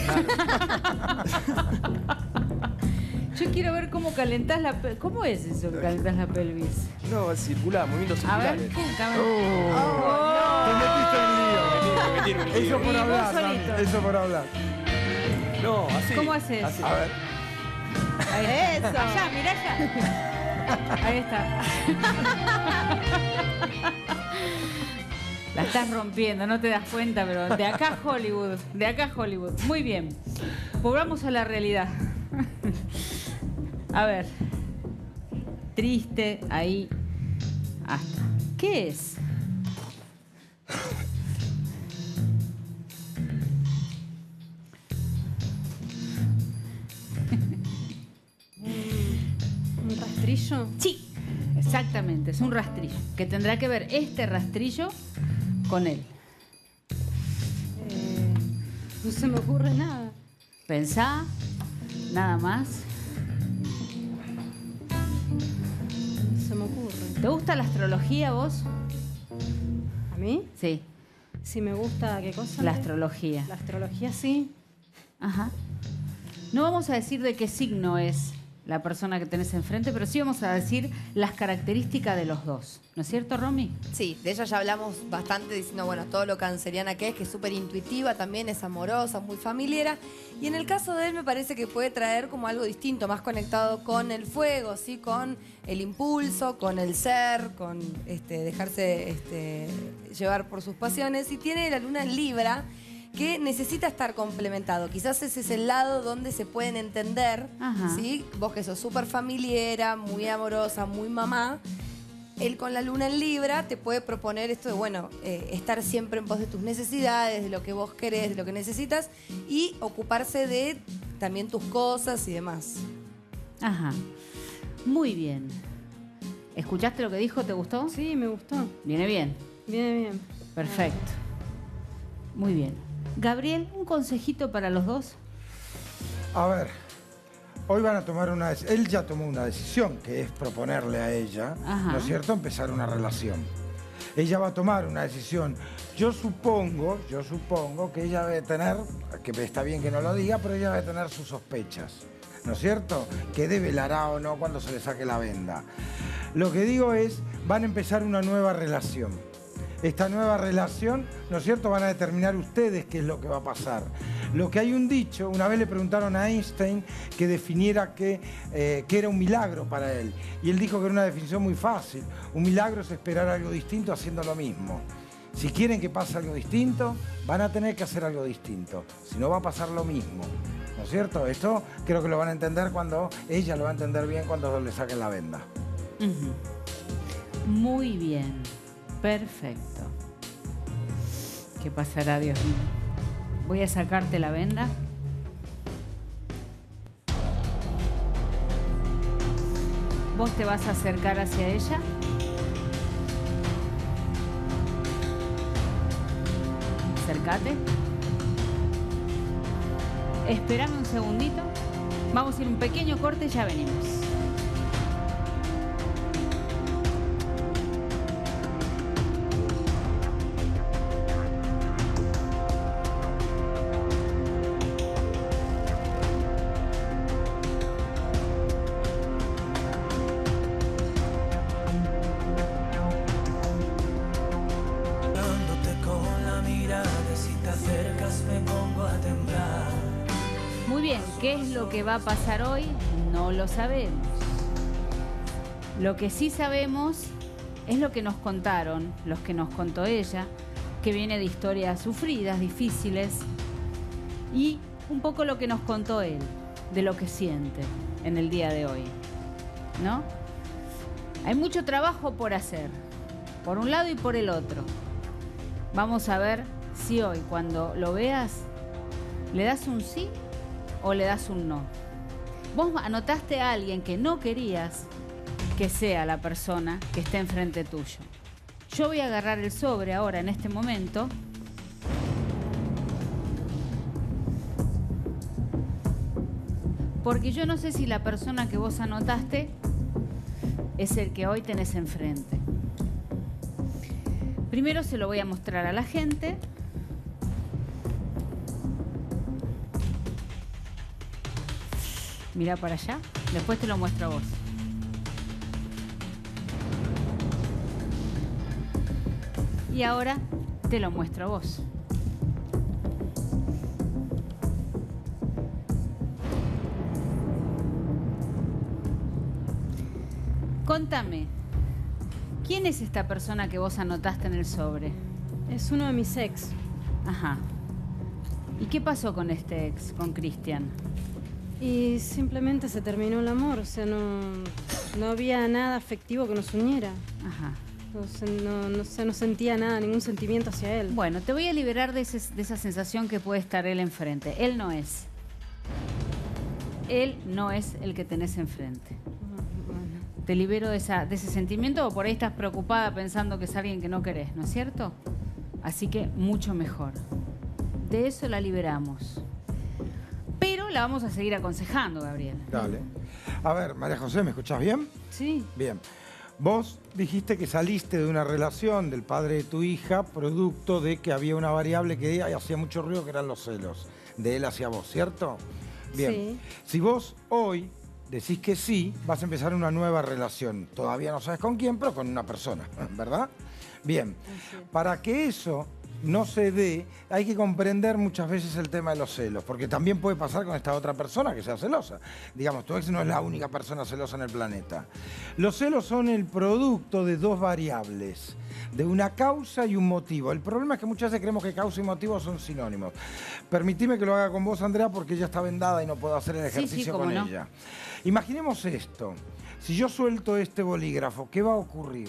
Yo quiero ver cómo calentás la pelvis. ¿Cómo es eso que calentás la pelvis? No, circular, movimientos A ver. circulares. acá me- Te metiste en lío. Me metí en un Eso lío. por Y vos hablar, Dami, solito. eso por hablar. No, así. ¿Cómo haces? así. A ver. Ahí está. Allá, mirá allá. Ahí está. La estás rompiendo, no te das cuenta, pero de acá a Hollywood, de acá a Hollywood. Muy bien. Volvamos a la realidad. A ver. Triste, ahí. Hasta. ¿Qué es? ¿Un rastrillo? Sí, exactamente, es un rastrillo. Que tendrá que ver este rastrillo con él. Eh, no se me ocurre nada. Pensá, nada más. No se me ocurre. ¿Te gusta la astrología vos? ¿A mí? Sí, Si me gusta, ¿qué cosa? la astrología. La astrología, sí. Ajá. No vamos a decir de qué signo es la persona que tenés enfrente, pero sí vamos a decir las características de los dos. ¿No es cierto, Romy? Sí, de ella ya hablamos bastante diciendo, bueno, todo lo canceriana que es, que es súper intuitiva, también es amorosa, muy familiera. Y en el caso de él me parece que puede traer como algo distinto, más conectado con el fuego, ¿sí? Con el impulso, con el ser, con este, dejarse este, llevar por sus pasiones. Y tiene la luna en Libra, que necesita estar complementado. Quizás ese es el lado donde se pueden entender, Ajá. ¿sí? Vos que sos súper familiera, muy amorosa, muy mamá. Él con la luna en Libra te puede proponer esto de, bueno, eh, estar siempre en pos de tus necesidades, de lo que vos querés, de lo que necesitas y ocuparse de también tus cosas y demás. Ajá. Muy bien. ¿Escuchaste lo que dijo? ¿Te gustó? Sí, me gustó. Viene bien. Viene bien. Perfecto. Muy bien. Gabriel, un consejito para los dos. A ver, hoy van a tomar una decisión. Él ya tomó una decisión, que es proponerle a ella, Ajá. ¿no es cierto?, empezar una relación. Ella va a tomar una decisión. Yo supongo, yo supongo que ella debe tener, que está bien que no lo diga, pero ella debe tener sus sospechas, ¿no es cierto?, que develará o no cuando se le saque la venda. Lo que digo es, van a empezar una nueva relación. Esta nueva relación, ¿no es cierto?, van a determinar ustedes qué es lo que va a pasar. Lo que hay un dicho, una vez le preguntaron a Einstein que definiera qué eh, era un milagro para él. Y él dijo que era una definición muy fácil. Un milagro es esperar algo distinto haciendo lo mismo. Si quieren que pase algo distinto, van a tener que hacer algo distinto. Si no, va a pasar lo mismo. ¿No es cierto? Esto creo que lo van a entender cuando, ella lo va a entender bien cuando le saquen la venda. Uh-huh. Muy bien. Perfecto. ¿Qué pasará, Dios mío? Voy a sacarte la venda. Vos te vas a acercar hacia ella. Acércate. Espérame un segundito. Vamos a ir un pequeño corte y ya venimos. ¿Qué es lo que va a pasar hoy? No lo sabemos. Lo que sí sabemos es lo que nos contaron, los que nos contó ella, que viene de historias sufridas, difíciles, y un poco lo que nos contó él, de lo que siente en el día de hoy, ¿no? Hay mucho trabajo por hacer, por un lado y por el otro. Vamos a ver si hoy, cuando lo veas, le das un sí o le das un no. Vos anotaste a alguien que no querías que sea la persona que esté enfrente tuyo. Yo voy a agarrar el sobre ahora, en este momento. Porque yo no sé si la persona que vos anotaste es el que hoy tenés enfrente. Primero se lo voy a mostrar a la gente. Mira para allá, después te lo muestro a vos. Y ahora te lo muestro a vos. Contame, ¿quién es esta persona que vos anotaste en el sobre? Es uno de mis ex. Ajá. ¿Y qué pasó con este ex, con Cristian? Y simplemente se terminó el amor, o sea, no, no había nada afectivo que nos uniera. Ajá. O sea, no, no, o sea, no sentía nada, ningún sentimiento hacia él. Bueno, te voy a liberar de, ese, de esa sensación que puede estar él enfrente. Él no es. Él no es el que tenés enfrente. Bueno. Te libero de, esa, de ese sentimiento, o por ahí estás preocupada pensando que es alguien que no querés, ¿no es cierto? Así que mucho mejor. De eso la liberamos. Pero la vamos a seguir aconsejando, Gabriel. Dale. A ver, María José, ¿me escuchás bien? Sí. Bien. Vos dijiste que saliste de una relación del padre de tu hija producto de que había una variable que hacía mucho ruido, que eran los celos de él hacia vos, ¿cierto? Bien. Sí. Si vos hoy decís que sí, vas a empezar una nueva relación. Todavía no sabes con quién, pero con una persona, ¿verdad? Bien. Para que eso no se dé, hay que comprender muchas veces el tema de los celos, porque también puede pasar con esta otra persona que sea celosa. Digamos, tu ex no es la única persona celosa en el planeta. Los celos son el producto de dos variables, de una causa y un motivo. El problema es que muchas veces creemos que causa y motivo son sinónimos. Permitime que lo haga con vos, Andrea, porque ella está vendada y no puedo hacer el ejercicio sí, sí, con no. ella. Imaginemos esto. Si yo suelto este bolígrafo, ¿qué va a ocurrir?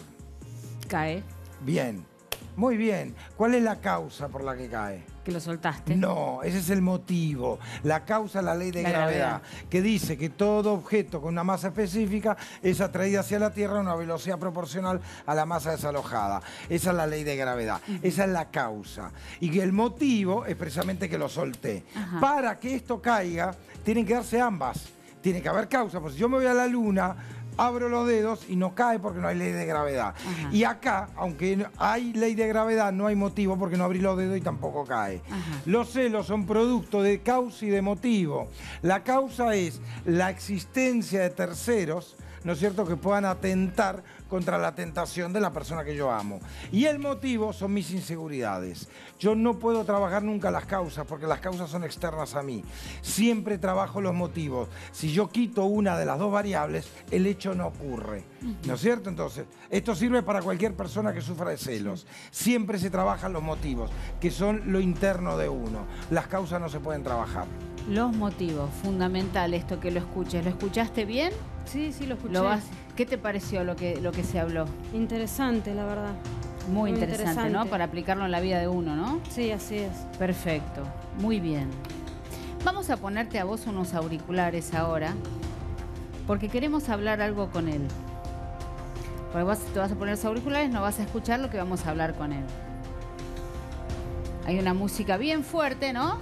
Cae. Bien. Muy bien. ¿Cuál es la causa por la que cae? Que lo soltaste. No, ese es el motivo. La causa es la ley de La gravedad, gravedad, que dice que todo objeto con una masa específica es atraído hacia la Tierra a una velocidad proporcional a la masa desalojada. Esa es la ley de gravedad. Uh-huh. Esa es la causa. Y que el motivo es precisamente que lo solté. Ajá. Para que esto caiga, tienen que darse ambas. Tiene que haber causa. Pues si yo me voy a la Luna, abro los dedos y no cae porque no hay ley de gravedad. Ajá. Y acá, aunque hay ley de gravedad, no hay motivo porque no abrí los dedos y tampoco cae. Ajá. Los celos son producto de causa y de motivo. La causa es la existencia de terceros, ¿no es cierto?, que puedan atentar contra la tentación de la persona que yo amo. Y el motivo son mis inseguridades. Yo no puedo trabajar nunca las causas porque las causas son externas a mí. Siempre trabajo los motivos. Si yo quito una de las dos variables, el hecho no ocurre. ¿No es cierto? Entonces, esto sirve para cualquier persona que sufra de celos. Siempre se trabajan los motivos, que son lo interno de uno. Las causas no se pueden trabajar. Los motivos, fundamental esto que lo escuches. ¿Lo escuchaste bien? Sí, sí, lo escuché. ¿Lo vas? ¿Qué te pareció lo que, lo que se habló? Interesante, la verdad. Muy, Muy interesante, ¿no? interesante. Para aplicarlo en la vida de uno, ¿no? Sí, así es. Perfecto, muy bien. Vamos a ponerte a vos unos auriculares ahora, porque queremos hablar algo con él. Porque vos te vas a poner los auriculares, no vas a escuchar lo que vamos a hablar con él. Hay una música bien fuerte, ¿no?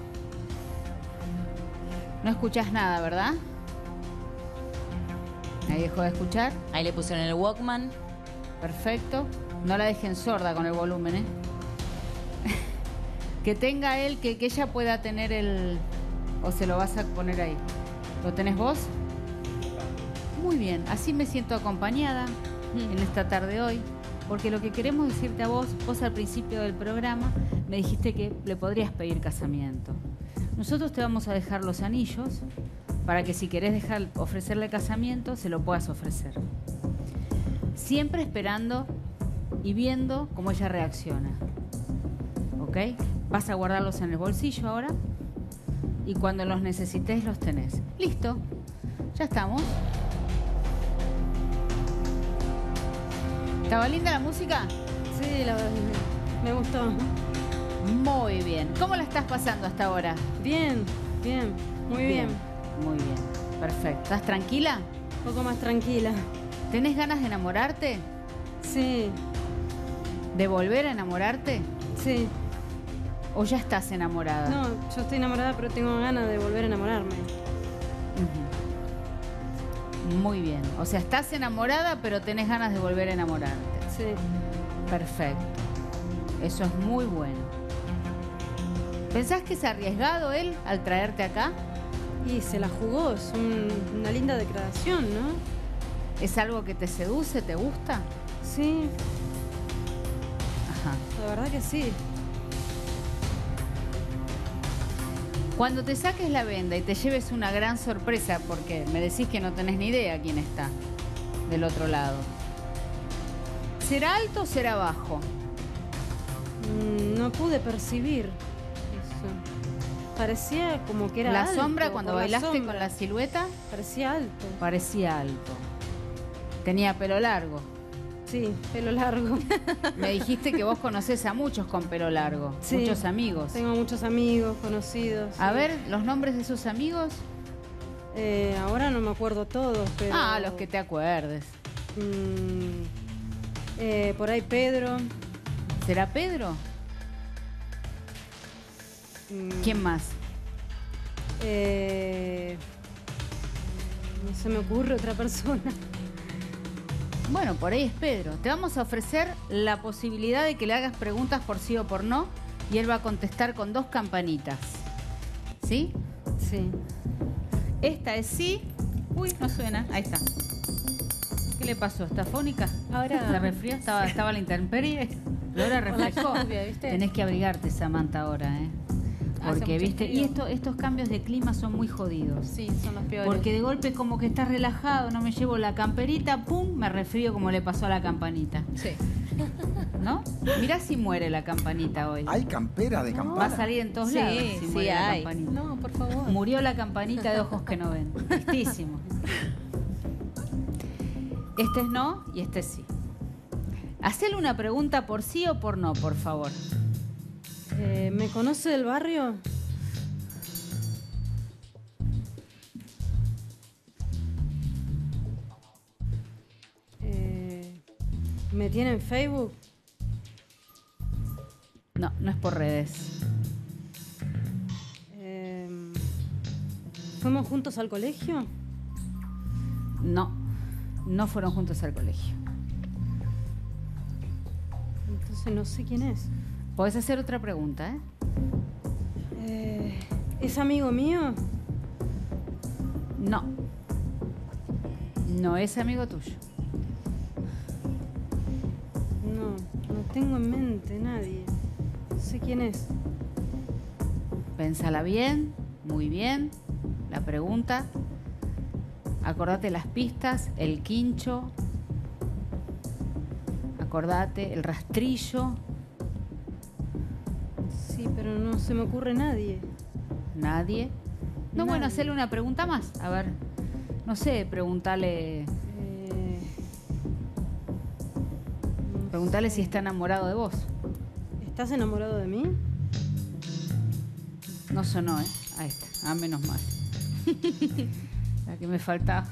No escuchás nada, ¿verdad? Ahí dejó de escuchar. Ahí le pusieron el Walkman. Perfecto. No la dejen sorda con el volumen, ¿eh? Que tenga él, que, que ella pueda tener el... ¿O se lo vas a poner ahí? ¿Lo tenés vos? Muy bien. Así me siento acompañada en esta tarde hoy. Porque lo que queremos decirte a vos, vos al principio del programa me dijiste que le podrías pedir casamiento. Nosotros te vamos a dejar los anillos para que si querés dejar, ofrecerle casamiento, se lo puedas ofrecer. Siempre esperando y viendo cómo ella reacciona. ¿Ok? Vas a guardarlos en el bolsillo ahora y cuando los necesites los tenés. Listo. Ya estamos. ¿Estaba linda la música? Sí, la verdad, me, me gustó. Muy bien. ¿Cómo la estás pasando hasta ahora? Bien, bien, muy bien. Muy bien. Perfecto. ¿Estás tranquila? Un poco más tranquila. ¿Tenés ganas de enamorarte? Sí, ¿De volver a enamorarte? sí. ¿O ya estás enamorada? No, yo estoy enamorada, pero tengo ganas de volver a enamorarme. Ujú. Muy bien. O sea, estás enamorada, pero tenés ganas de volver a enamorarte. Sí. Perfecto. Eso es muy bueno. ¿Pensás que es arriesgado él al traerte acá? Y se la jugó, es un- una linda declaración, ¿no? ¿Es algo que te seduce, te gusta? Sí, Ajá. la verdad que sí. Cuando te saques la venda y te lleves una gran sorpresa, porque me decís que no tenés ni idea quién está del otro lado, ¿será alto o será bajo? Mm, no pude percibir eso. Parecía como que era La alto, sombra, cuando por la bailaste sombra. con la silueta, Parecía alto. parecía alto. Tenía pelo largo. Sí, pelo largo. Me dijiste que vos conocés a muchos con pelo largo, Sí. muchos amigos. Tengo muchos amigos, conocidos. A sí. ver, los nombres de sus amigos. Eh, ahora no me acuerdo todos, pero... Ah, los que te acuerdes. Mm, eh, por ahí Pedro. ¿Será Pedro? Mm, ¿Quién más? eh, no se me ocurre otra persona. Bueno, por ahí es Pedro. Te vamos a ofrecer la posibilidad de que le hagas preguntas por sí o por no y él va a contestar con dos campanitas. ¿Sí? Sí. Esta es sí. Uy, no suena. Ahí está. ¿Qué le pasó? ¿Está fónica? Ahora- ¿Se resfrió? ¿Estaba, estaba la intemperie? Pero ahora Con la refrescó. lluvia, ¿viste? Tenés que abrigarte, Samantha, ahora, ¿eh? Hace Porque, mucho viste, frío. y esto, estos cambios de clima son muy jodidos. Sí, son los peores. Porque de golpe como que estás relajado, no me llevo la camperita, pum, me resfrío como le pasó a la campanita. Sí. ¿No? Mirá si muere la campanita hoy. ¿Hay campera de Va campana? a salir en todos Sí, lados si sí muere la hay. campanita. No, por favor. Murió la campanita de ojos que no ven. Tristísimo. Este es no y este es sí. Hacele una pregunta por sí o por no, por favor. Eh, ¿Me conoce del barrio? Eh, ¿Me tiene en Facebook? No, no es por redes. Eh, ¿Fuimos juntos al colegio? No, no fueron juntos al colegio. Entonces no sé quién es. Podés hacer otra pregunta, ¿eh? Eh, ¿Es amigo mío? No. No es amigo tuyo. No, no tengo en mente nadie. No sé quién es. Pénsala bien, muy bien. La pregunta. Acordate las pistas, el quincho. Acordate el rastrillo. Sí, pero no se me ocurre nadie. Nadie. No, bueno, Nadie. hacerle una pregunta más. A ver, no sé, preguntarle. Eh, no Preguntale si está enamorado de vos. ¿Estás enamorado de mí? No sonó, ¿eh? Ahí está. Ah, menos mal. La que me faltaba.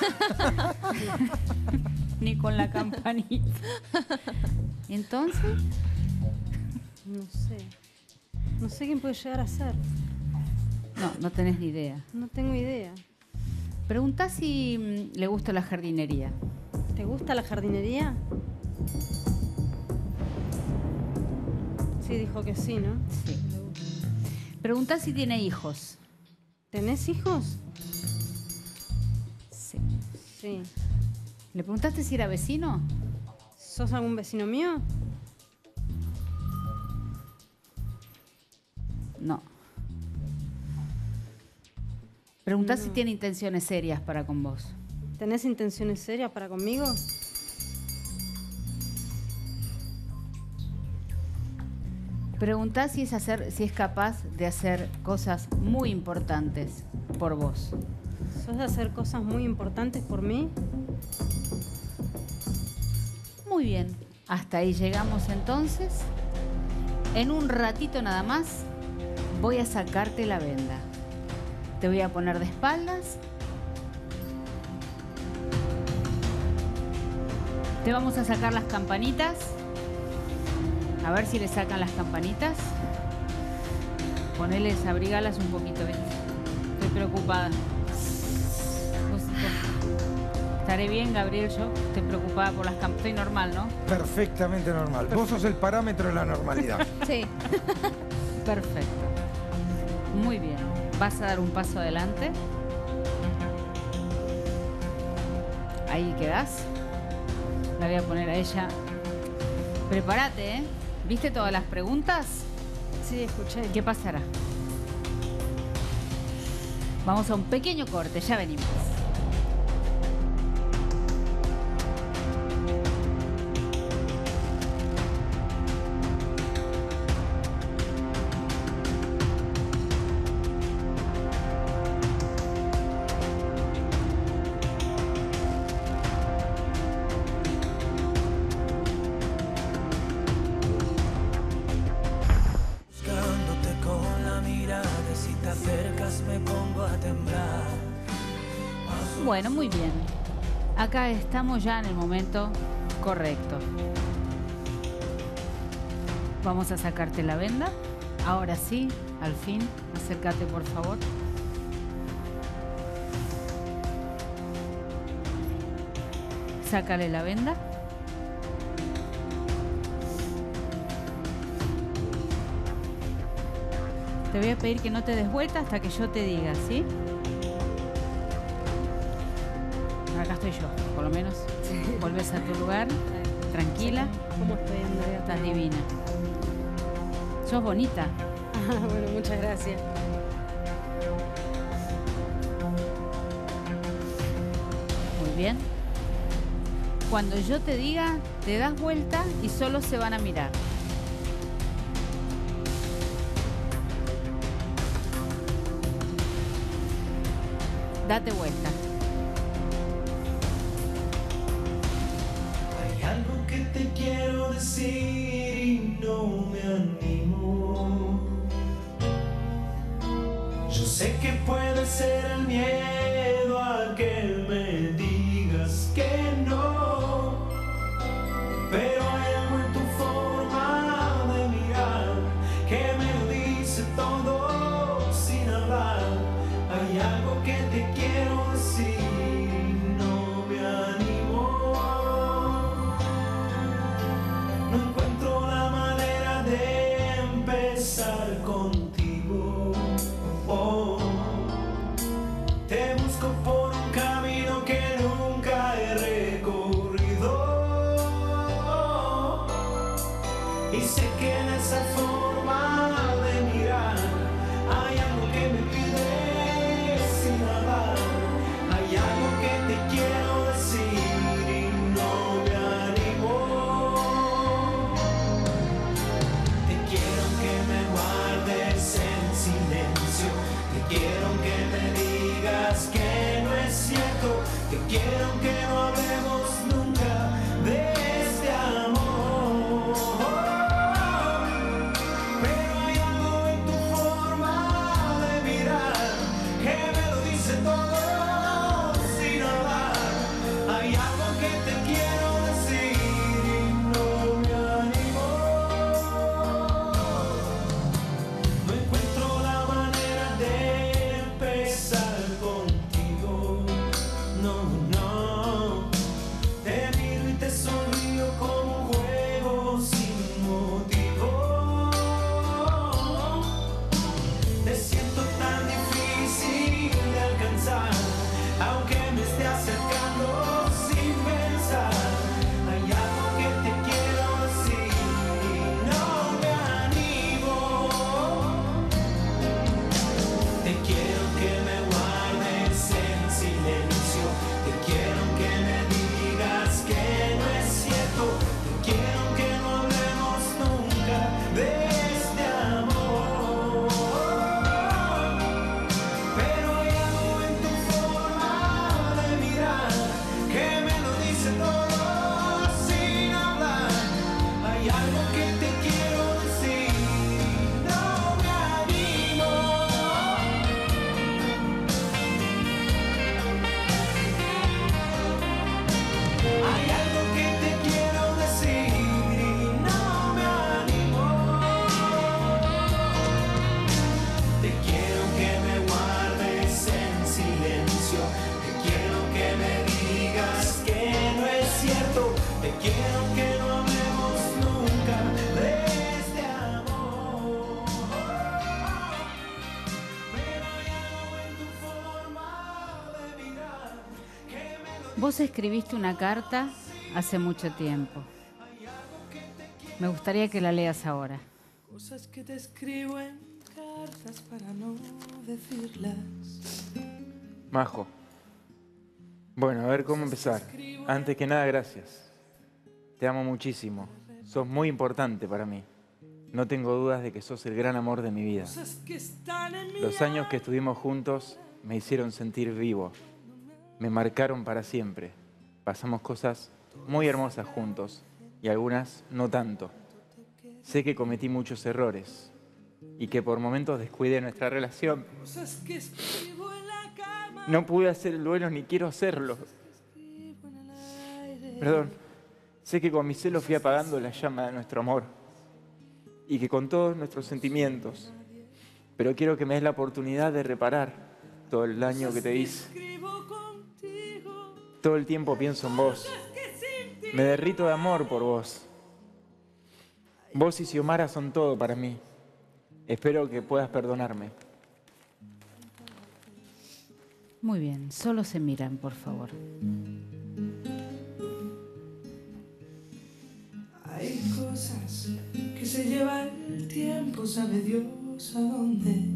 Ni con la campanita. Entonces, No sé. No sé quién puede llegar a ser. no, no tenés ni idea. No tengo idea. Preguntá si mm, le gusta la jardinería. ¿Te gusta la jardinería? Sí, dijo que sí, ¿no? Sí. Preguntá si tiene hijos. ¿Tenés hijos? Sí. Sí. ¿Le preguntaste si era vecino? ¿Sos algún vecino mío? No. Preguntá No. si tiene intenciones serias para con vos. ¿Tenés intenciones serias para conmigo? Preguntá si es, hacer, si es capaz de hacer cosas muy importantes por vos. ¿Sos de hacer cosas muy importantes por mí? Muy bien. Hasta ahí llegamos entonces. En un ratito nada más voy a sacarte la venda. Te voy a poner de espaldas. Te vamos a sacar las campanitas. A ver si le sacan las campanitas. Poneles, abrigalas un poquito, ¿ves? Estoy preocupada. Vos- vos- Estaré bien, Gabriel, yo. Estoy preocupada por las campanitas. Estoy normal, ¿no? Perfectamente normal. Vos sos el parámetro de la normalidad. Sí. Perfecto. Muy bien. Vas a dar un paso adelante. Ahí quedás. La voy a poner a ella. Prepárate, ¿eh? ¿Viste todas las preguntas? Sí, escuché. ¿Qué pasará? Vamos a un pequeño corte, ya venimos. Buscándote con la mirada, y si te acercas me pongo a temblar. Bueno, muy bien. Acá estamos ya en el momento correcto. Vamos a sacarte la venda. Ahora sí, al fin. Acércate, por favor. Sácale la venda. Te voy a pedir que no te des vuelta hasta que yo te diga, ¿sí? Acá estoy yo, por lo menos. Volvés a tu lugar, tranquila. ¿Cómo estoy, Andrea? Estás divina. Sos bonita. Ah, bueno, muchas gracias. Muy bien. Cuando yo te diga, te das vuelta y solo se van a mirar. Date vuelta. Hay algo que te quiero decir y no me animo. Yo sé que puede ser el miedo a que me digas que no, pero hay algo en tu forma de mirar que me lo dice todo sin hablar. Hay algo que te quiero decir y no me animo. No encuentro la manera de empezar contigo. Oh, te busco por un camino que nunca he recorrido. Y sé que en esa forma de mirar hay algo que me pide sin hablar. Hay algo que te quiero decir y no me animo. Te quiero que me guardes en silencio. Te quiero que me digas que no es cierto. Te quiero que no hablemos nunca de este amor. Vos escribiste una carta hace mucho tiempo. Me gustaría que la leas ahora. Cosas que te escribo en cartas para no decirlas. Majo. Bueno, a ver cómo empezar. Antes que nada, gracias. Te amo muchísimo. Sos muy importante para mí. No tengo dudas de que sos el gran amor de mi vida. Los años que estuvimos juntos me hicieron sentir vivo. Me marcaron para siempre. Pasamos cosas muy hermosas juntos y algunas no tanto. Sé que cometí muchos errores y que por momentos descuidé nuestra relación. No pude hacer el duelo ni quiero hacerlo. Perdón, sé que con mi celo fui apagando la llama de nuestro amor y que con todos nuestros sentimientos, pero quiero que me des la oportunidad de reparar todo el daño que te hice. Todo el tiempo pienso en vos. Me derrito de amor por vos. Vos y Xiomara son todo para mí. Espero que puedas perdonarme. Muy bien, solo se miran, por favor. Hay cosas que se lleva el tiempo, sabe Dios a dónde.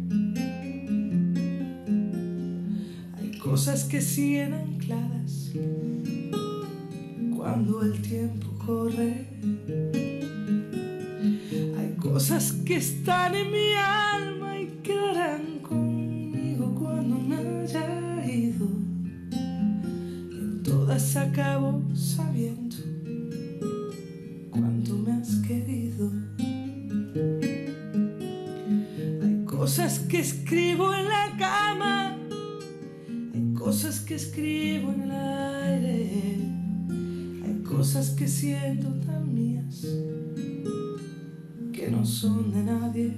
Hay cosas que siguen ancladas cuando el tiempo corre. Hay cosas que están en mi alma y quedarán conmigo cuando me haya ido. En todas acabo sabiendo cuánto me has querido. Hay cosas que escribo en la cama, hay cosas que escribo en el aire, hay cosas que siento tan mías que no son de nadie.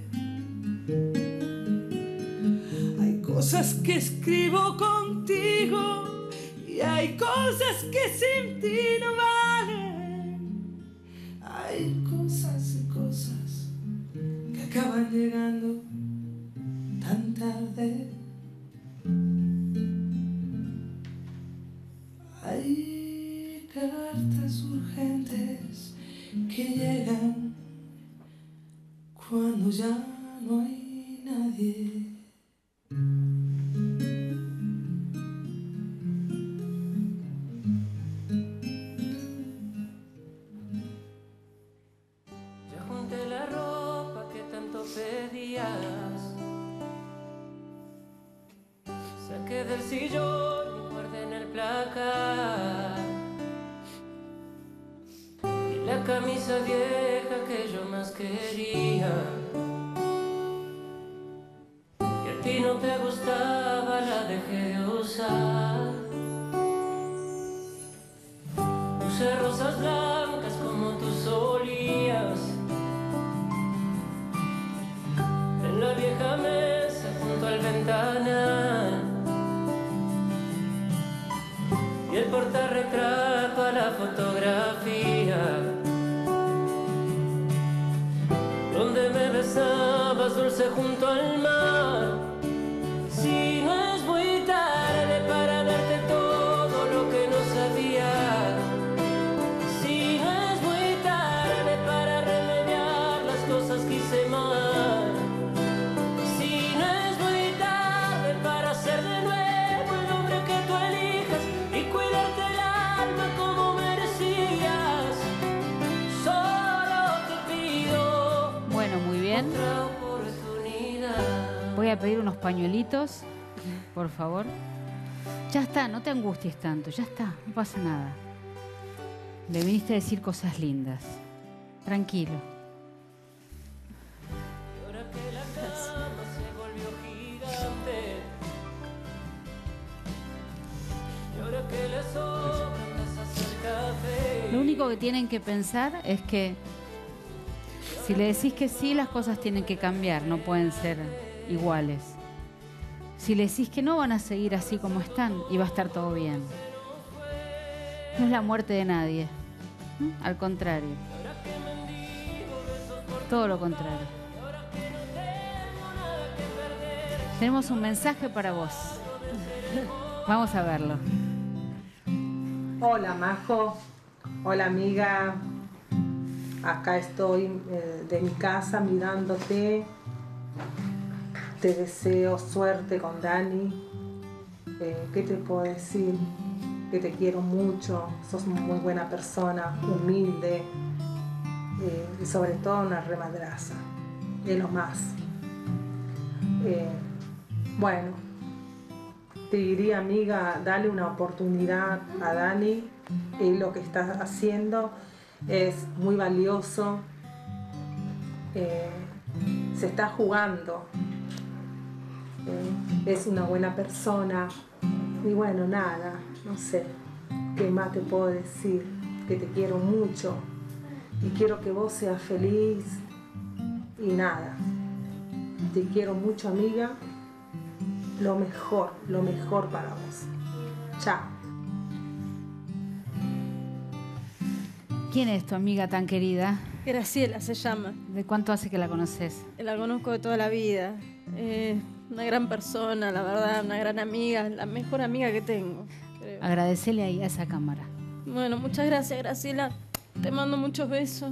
Hay cosas que escribo contigo y hay cosas que sin ti no valen. Hay cosas y cosas que acaban llegando tan tarde. Hay cartas urgentes que llegan cuando ya no hay nadie. Ya junté la ropa que tanto pedías. Saqué del sillón y guardé en el placar. Y la camisa vieja que yo más quería. Que a ti no te gustaba, la dejé de usar. Puse rosas blancas como tú solías. En la vieja mesa junto al ventanal. Y el portarretrato a la fotografía. Donde me besabas dulce junto al mar. Si no es muy tarde para darte todo lo que no sabía. Si no es muy tarde para remediar las cosas que hice mal. Si no es muy tarde para ser de nuevo el hombre que tú elijas y cuidarte el alma como merecías. Solo te pido Bueno, muy bien. otra oportunidad. Voy a pedir unos pañuelitos, por favor. Ya está, no te angusties tanto, ya está, no pasa nada. Le viniste a decir cosas lindas. Tranquilo. Y ahora que la cama se volvió gigante. Y ahora que le sobra tazas al café. Lo único que tienen que pensar es que si le decís que sí, las cosas tienen que cambiar, no pueden ser iguales. Si le decís que no, van a seguir así como están y va a estar todo bien. No es la muerte de nadie. ¿Mm? Al contrario. Todo lo contrario. Tenemos un mensaje para vos. Vamos a verlo. Hola, Majo. Hola, amiga. Acá estoy eh, de mi casa mirándote. Te deseo suerte con Dani. Eh, ¿Qué te puedo decir? Que te quiero mucho. Sos muy buena persona, humilde eh, y sobre todo una remadraza. De lo más. Eh, bueno, te diría, amiga, dale una oportunidad a Dani. Eh, lo que estás haciendo es muy valioso. Eh, se está jugando. Eh, es una buena persona. Y bueno, nada, no sé qué más te puedo decir. Que te quiero mucho y quiero que vos seas feliz. Y nada, te quiero mucho, amiga. Lo mejor, lo mejor para vos. Chao. ¿Quién es tu amiga tan querida? Graciela se llama. ¿De cuánto hace que la conoces? La conozco de toda la vida. Eh, una gran persona, la verdad, una gran amiga, la mejor amiga que tengo, creo. Agradecele ahí a esa cámara. Bueno, muchas gracias, Graciela. Te mando muchos besos.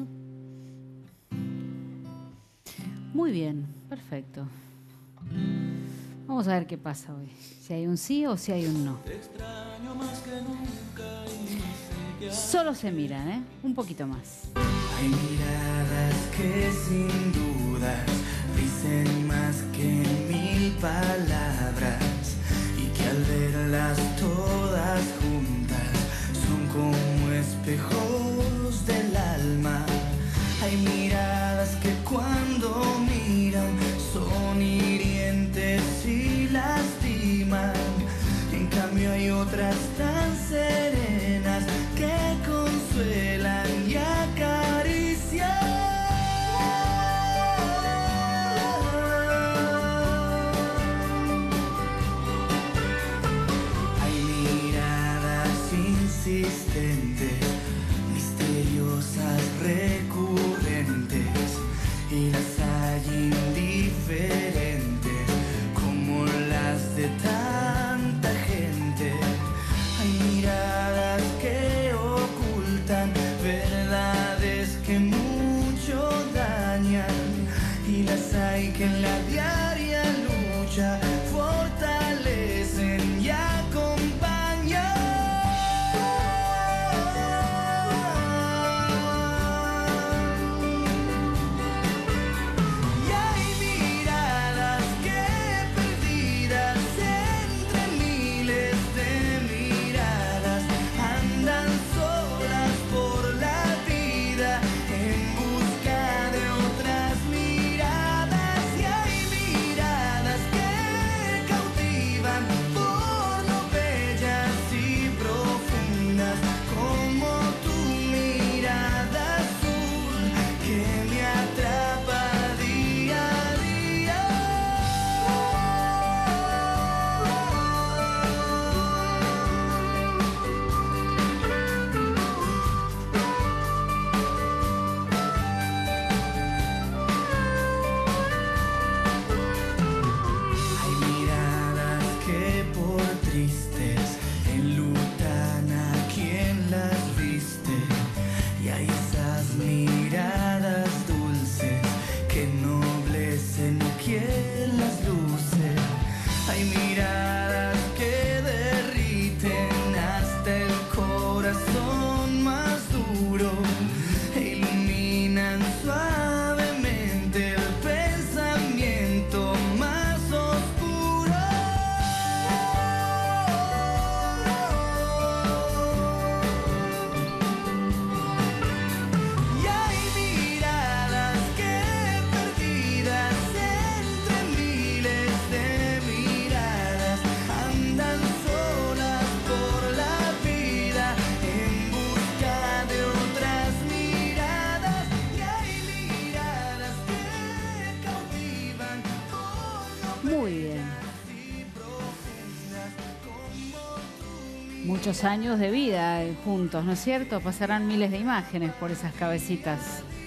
Muy bien, perfecto. Vamos a ver qué pasa hoy. Si hay un sí o si hay un no. Solo se miran, ¿eh? Un poquito más. Hay miradas que sin dudas dicen más que mil palabras y que al verlas todas juntas son como espejos del alma. Hay miradas que cuando miran son hirientes y lastiman. En cambio hay otras tan serenas que consuelan y acarician. Hay miradas insistentes, misteriosas, recurrentes, y las hay indiferentes como las de tanta gente. Hay miradas que ocultan verdades que mucho dañan, y las hay que en la diaria lucha fortalecen y acompañan. Y hay miradas que perdidas entre miles de miradas andan solas por la vida en busca de otras miradas. Y hay miradas que cautivan por lo bellas y profundas como tu mirada azul que me atrapa día a día. Hay miradas que por tristes enlutan a quien las viste, y hay esas miradas dulces que ennoblecen a quien las luce. Hay miradas que derriten hasta el corazón más duro e iluminan suavemente el pensamiento más oscuro. Y hay miradas que perdidas entre miles de miradas andan solas por la vida en busca de otras miradas. Y hay miradas que cautivan por lo Muy bien. Muchos años de vida eh, juntos, ¿no es cierto? Pasarán miles de imágenes por esas cabecitas.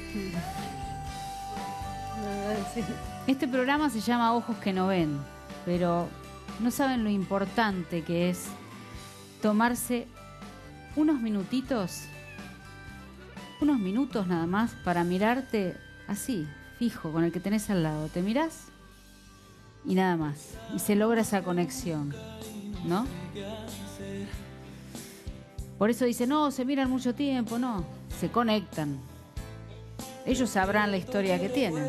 Este programa se llama Ojos que no ven, pero no saben lo importante que es tomarse unos minutitos, unos minutos nada más para mirarte así, fijo, con el que tenés al lado. Te mirás y nada más. Y se logra esa conexión, ¿no? Por eso dice, no, se miran mucho tiempo, no, se conectan. Ellos sabrán la historia que tienen.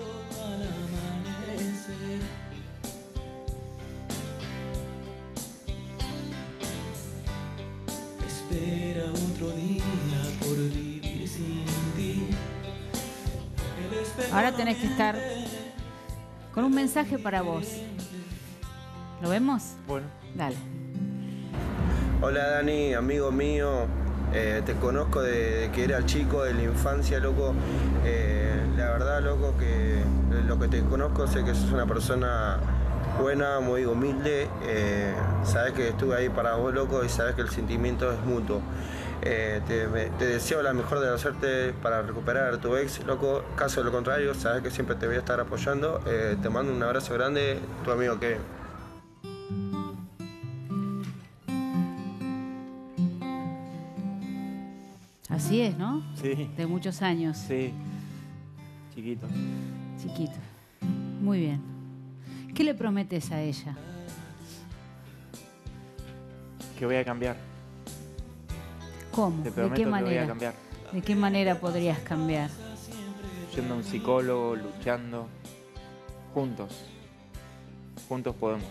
Espera otro día por vivir sin ti. Ahora tenés que estar con un mensaje para vos. ¿Lo vemos? Bueno. Dale. Hola Dani, amigo mío, eh, te conozco de, de que era chico, de la infancia, loco. Eh, la verdad, loco, que lo que te conozco sé que sos una persona buena, muy humilde. Eh, sabes que estuve ahí para vos, loco, y sabes que el sentimiento es mutuo. Eh, te, me, te deseo la mejor de la suerte para recuperar a tu ex, loco. Caso de lo contrario, sabes que siempre te voy a estar apoyando. Eh, te mando un abrazo grande, tu amigo Kevin. Así es, ¿no? Sí. De muchos años. Sí. Chiquito. Chiquito. Muy bien. ¿Qué le prometes a ella? Que voy a cambiar. ¿Cómo? Te ¿De prometo qué que voy a manera? cambiar. ¿De qué manera podrías cambiar? Yendo a un psicólogo, luchando. Juntos. Juntos podemos.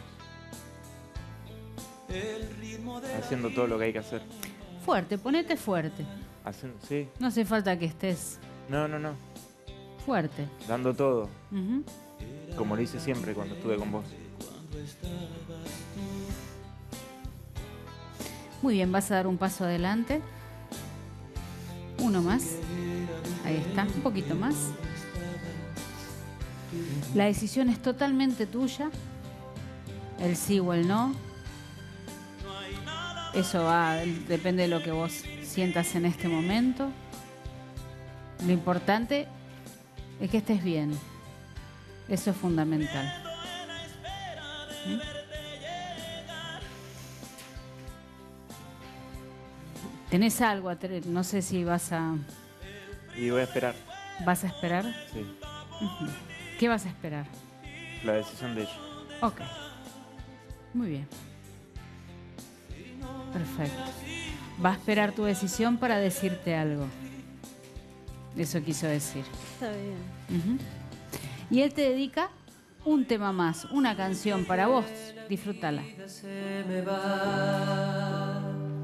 Haciendo todo lo que hay que hacer. Fuerte, ponete fuerte. Haciendo, sí. No hace falta que estés No, no, no. fuerte. Dando todo. Ujú. Como lo hice siempre cuando estuve con vos. Muy bien, vas a dar un paso adelante. Uno más. Ahí está, un poquito más. La decisión es totalmente tuya. El sí o el no. Eso va, depende de lo que vos sientas en este momento. Lo importante es que estés bien. Eso es fundamental. ¿Mm? ¿Tenés algo? No sé si vas a... Y voy a esperar. ¿Vas a esperar? Sí. Uh-huh. ¿Qué vas a esperar? La decisión de ella. Ok. Muy bien. Perfecto. Va a esperar tu decisión para decirte algo. Eso quiso decir. Está bien. Uh-huh. Y él te dedica un tema más, una canción para vos. Disfrútala. Se me va.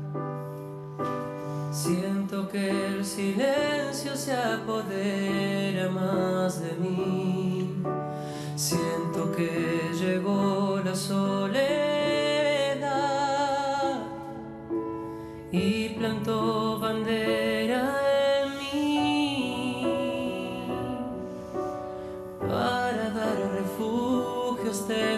Siento que el silencio se apodera más de mí. Siento que llegó la soledad y plantó bandera en mí para dar refugio a este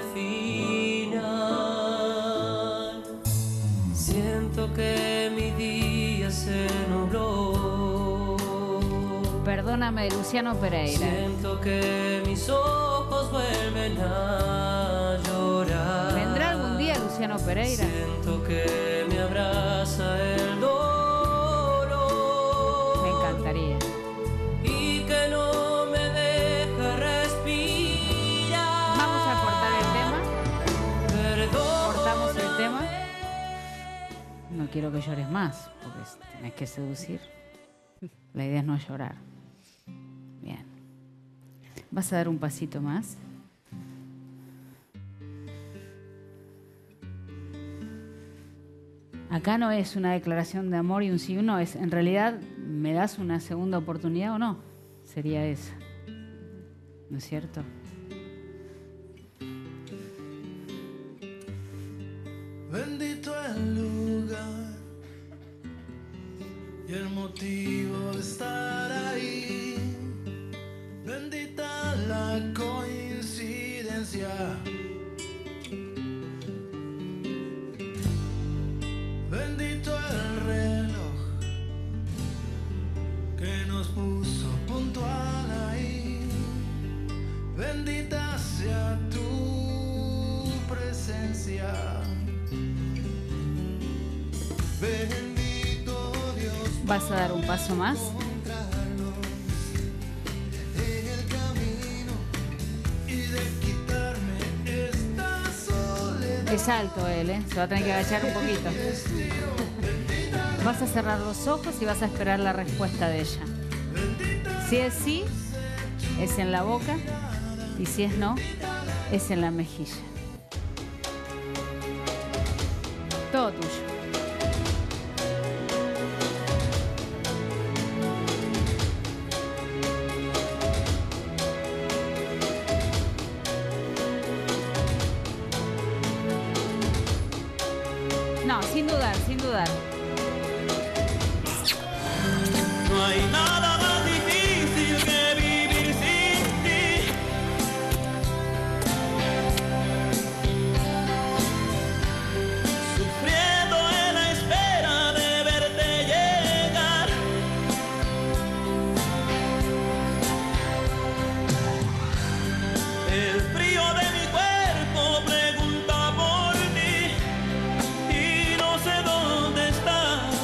final. Siento que mi día se nubló. Perdóname, de Luciano Pereira. Siento que mis ojos vuelven a llorar. ¿Vendrá algún día Luciano Pereira? Siento que me abraza el dolor. Me encantaría. Y que no me deja respirar. Vamos a cortar el tema. Perdón. Cortamos el tema. No quiero que llores más, porque tenés que seducir. La idea es no llorar. Bien. ¿Vas a dar un pasito más? Acá no es una declaración de amor y un sí o un no, es en realidad, ¿me das una segunda oportunidad o no? Sería esa. ¿No es cierto? Bendito el lugar y el motivo de estar ahí. Bendita la coincidencia. Bendito el reloj que nos puso puntual ahí. Bendita sea tu presencia. Bendito Vas a dar un paso más. Es alto él, ¿eh? Se va a tener que agachar un poquito. Vas a cerrar los ojos y vas a esperar la respuesta de ella. Si es sí, es en la boca. Y si es no, es en la mejilla. Todo tuyo. No, sin dudar, sin dudar. No hay nada más difícil que vivir sin ti. Sufriendo en la espera de verte llegar. El frío de mi cuerpo pregunta por ti y no sé dónde estás.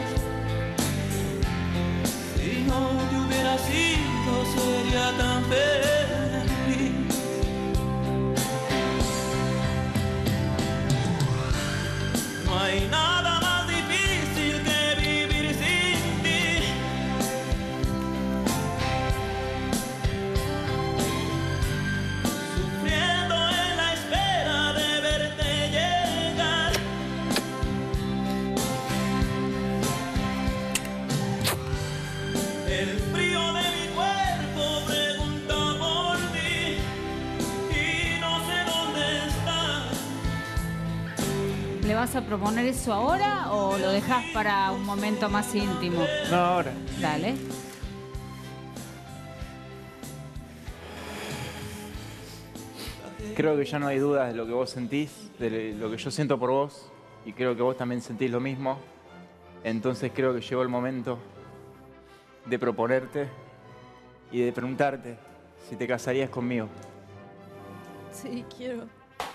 Si no te hubiera sido, sería tan feliz. No hay nada más difícil que vivir sin ti. Sufriendo en la espera de verte llegar. El frío de mi cuerpo pregunta por ti y no sé dónde estás. ¿Le vas a proponer eso ahora o lo dejas para un momento más íntimo? No, ahora. Dale. Creo que ya no hay dudas de lo que vos sentís, de lo que yo siento por vos, y creo que vos también sentís lo mismo. Entonces creo que llegó el momento de proponerte y de preguntarte si te casarías conmigo. Sí, quiero.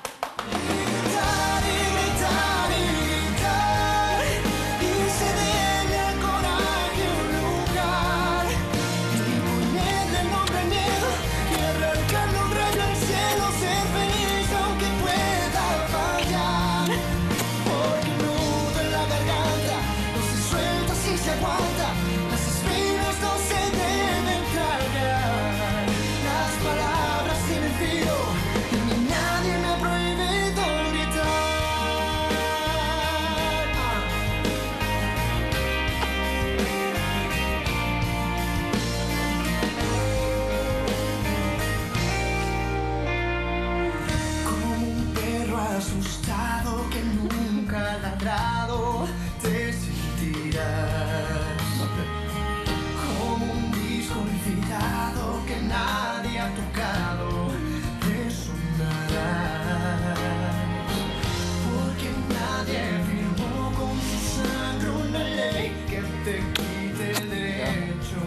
Y se debe al coraje un lugar y ponerle el nombre al miedo y arrancarle un rayo al cielo, ser feliz aunque pueda fallar. Porque el nudo en la garganta no se suelta si se aguanta, las espinas no se deben cargar. Las palabras tienen filo y ni nadie me ha prohibido gritar. Como un perro asustado que nunca ha ladrado, te sentirás. Como un disco olvidado que nadie ha tocado, resonarás. Porque nadie firmó con su sangre una ley que te quite el derecho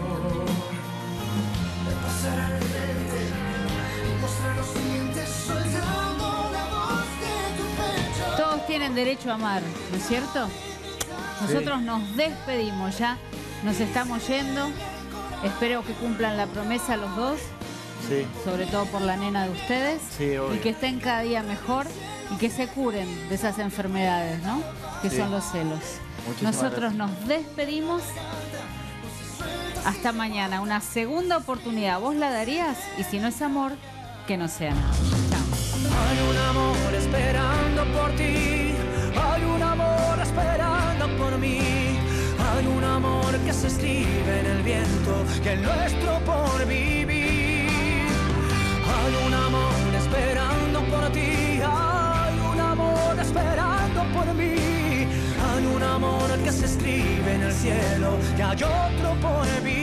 de pasar al frente y mostrar los dientes soltando la voz de tu pecho. Todos tienen derecho a amar, ¿no es cierto? Nosotros nos despedimos ya, nos estamos yendo. Espero que cumplan la promesa los dos, Sí. sobre todo por la nena de ustedes. Sí, obvio. Y que estén cada día mejor y que se curen de esas enfermedades, ¿no? Que Sí. son los celos. Muchísimas Nosotros gracias. nos despedimos. Hasta mañana. Una segunda oportunidad. ¿Vos la darías? Y si no es amor, que no sea nada. Hay un amor esperando por ti, hay un amor esperando por mí, hay un amor que se escribe en el viento, que es nuestro por vivir. Hay un amor esperando por ti, hay un amor esperando por mí, hay un amor que se escribe en el cielo, y hay otro por vivir.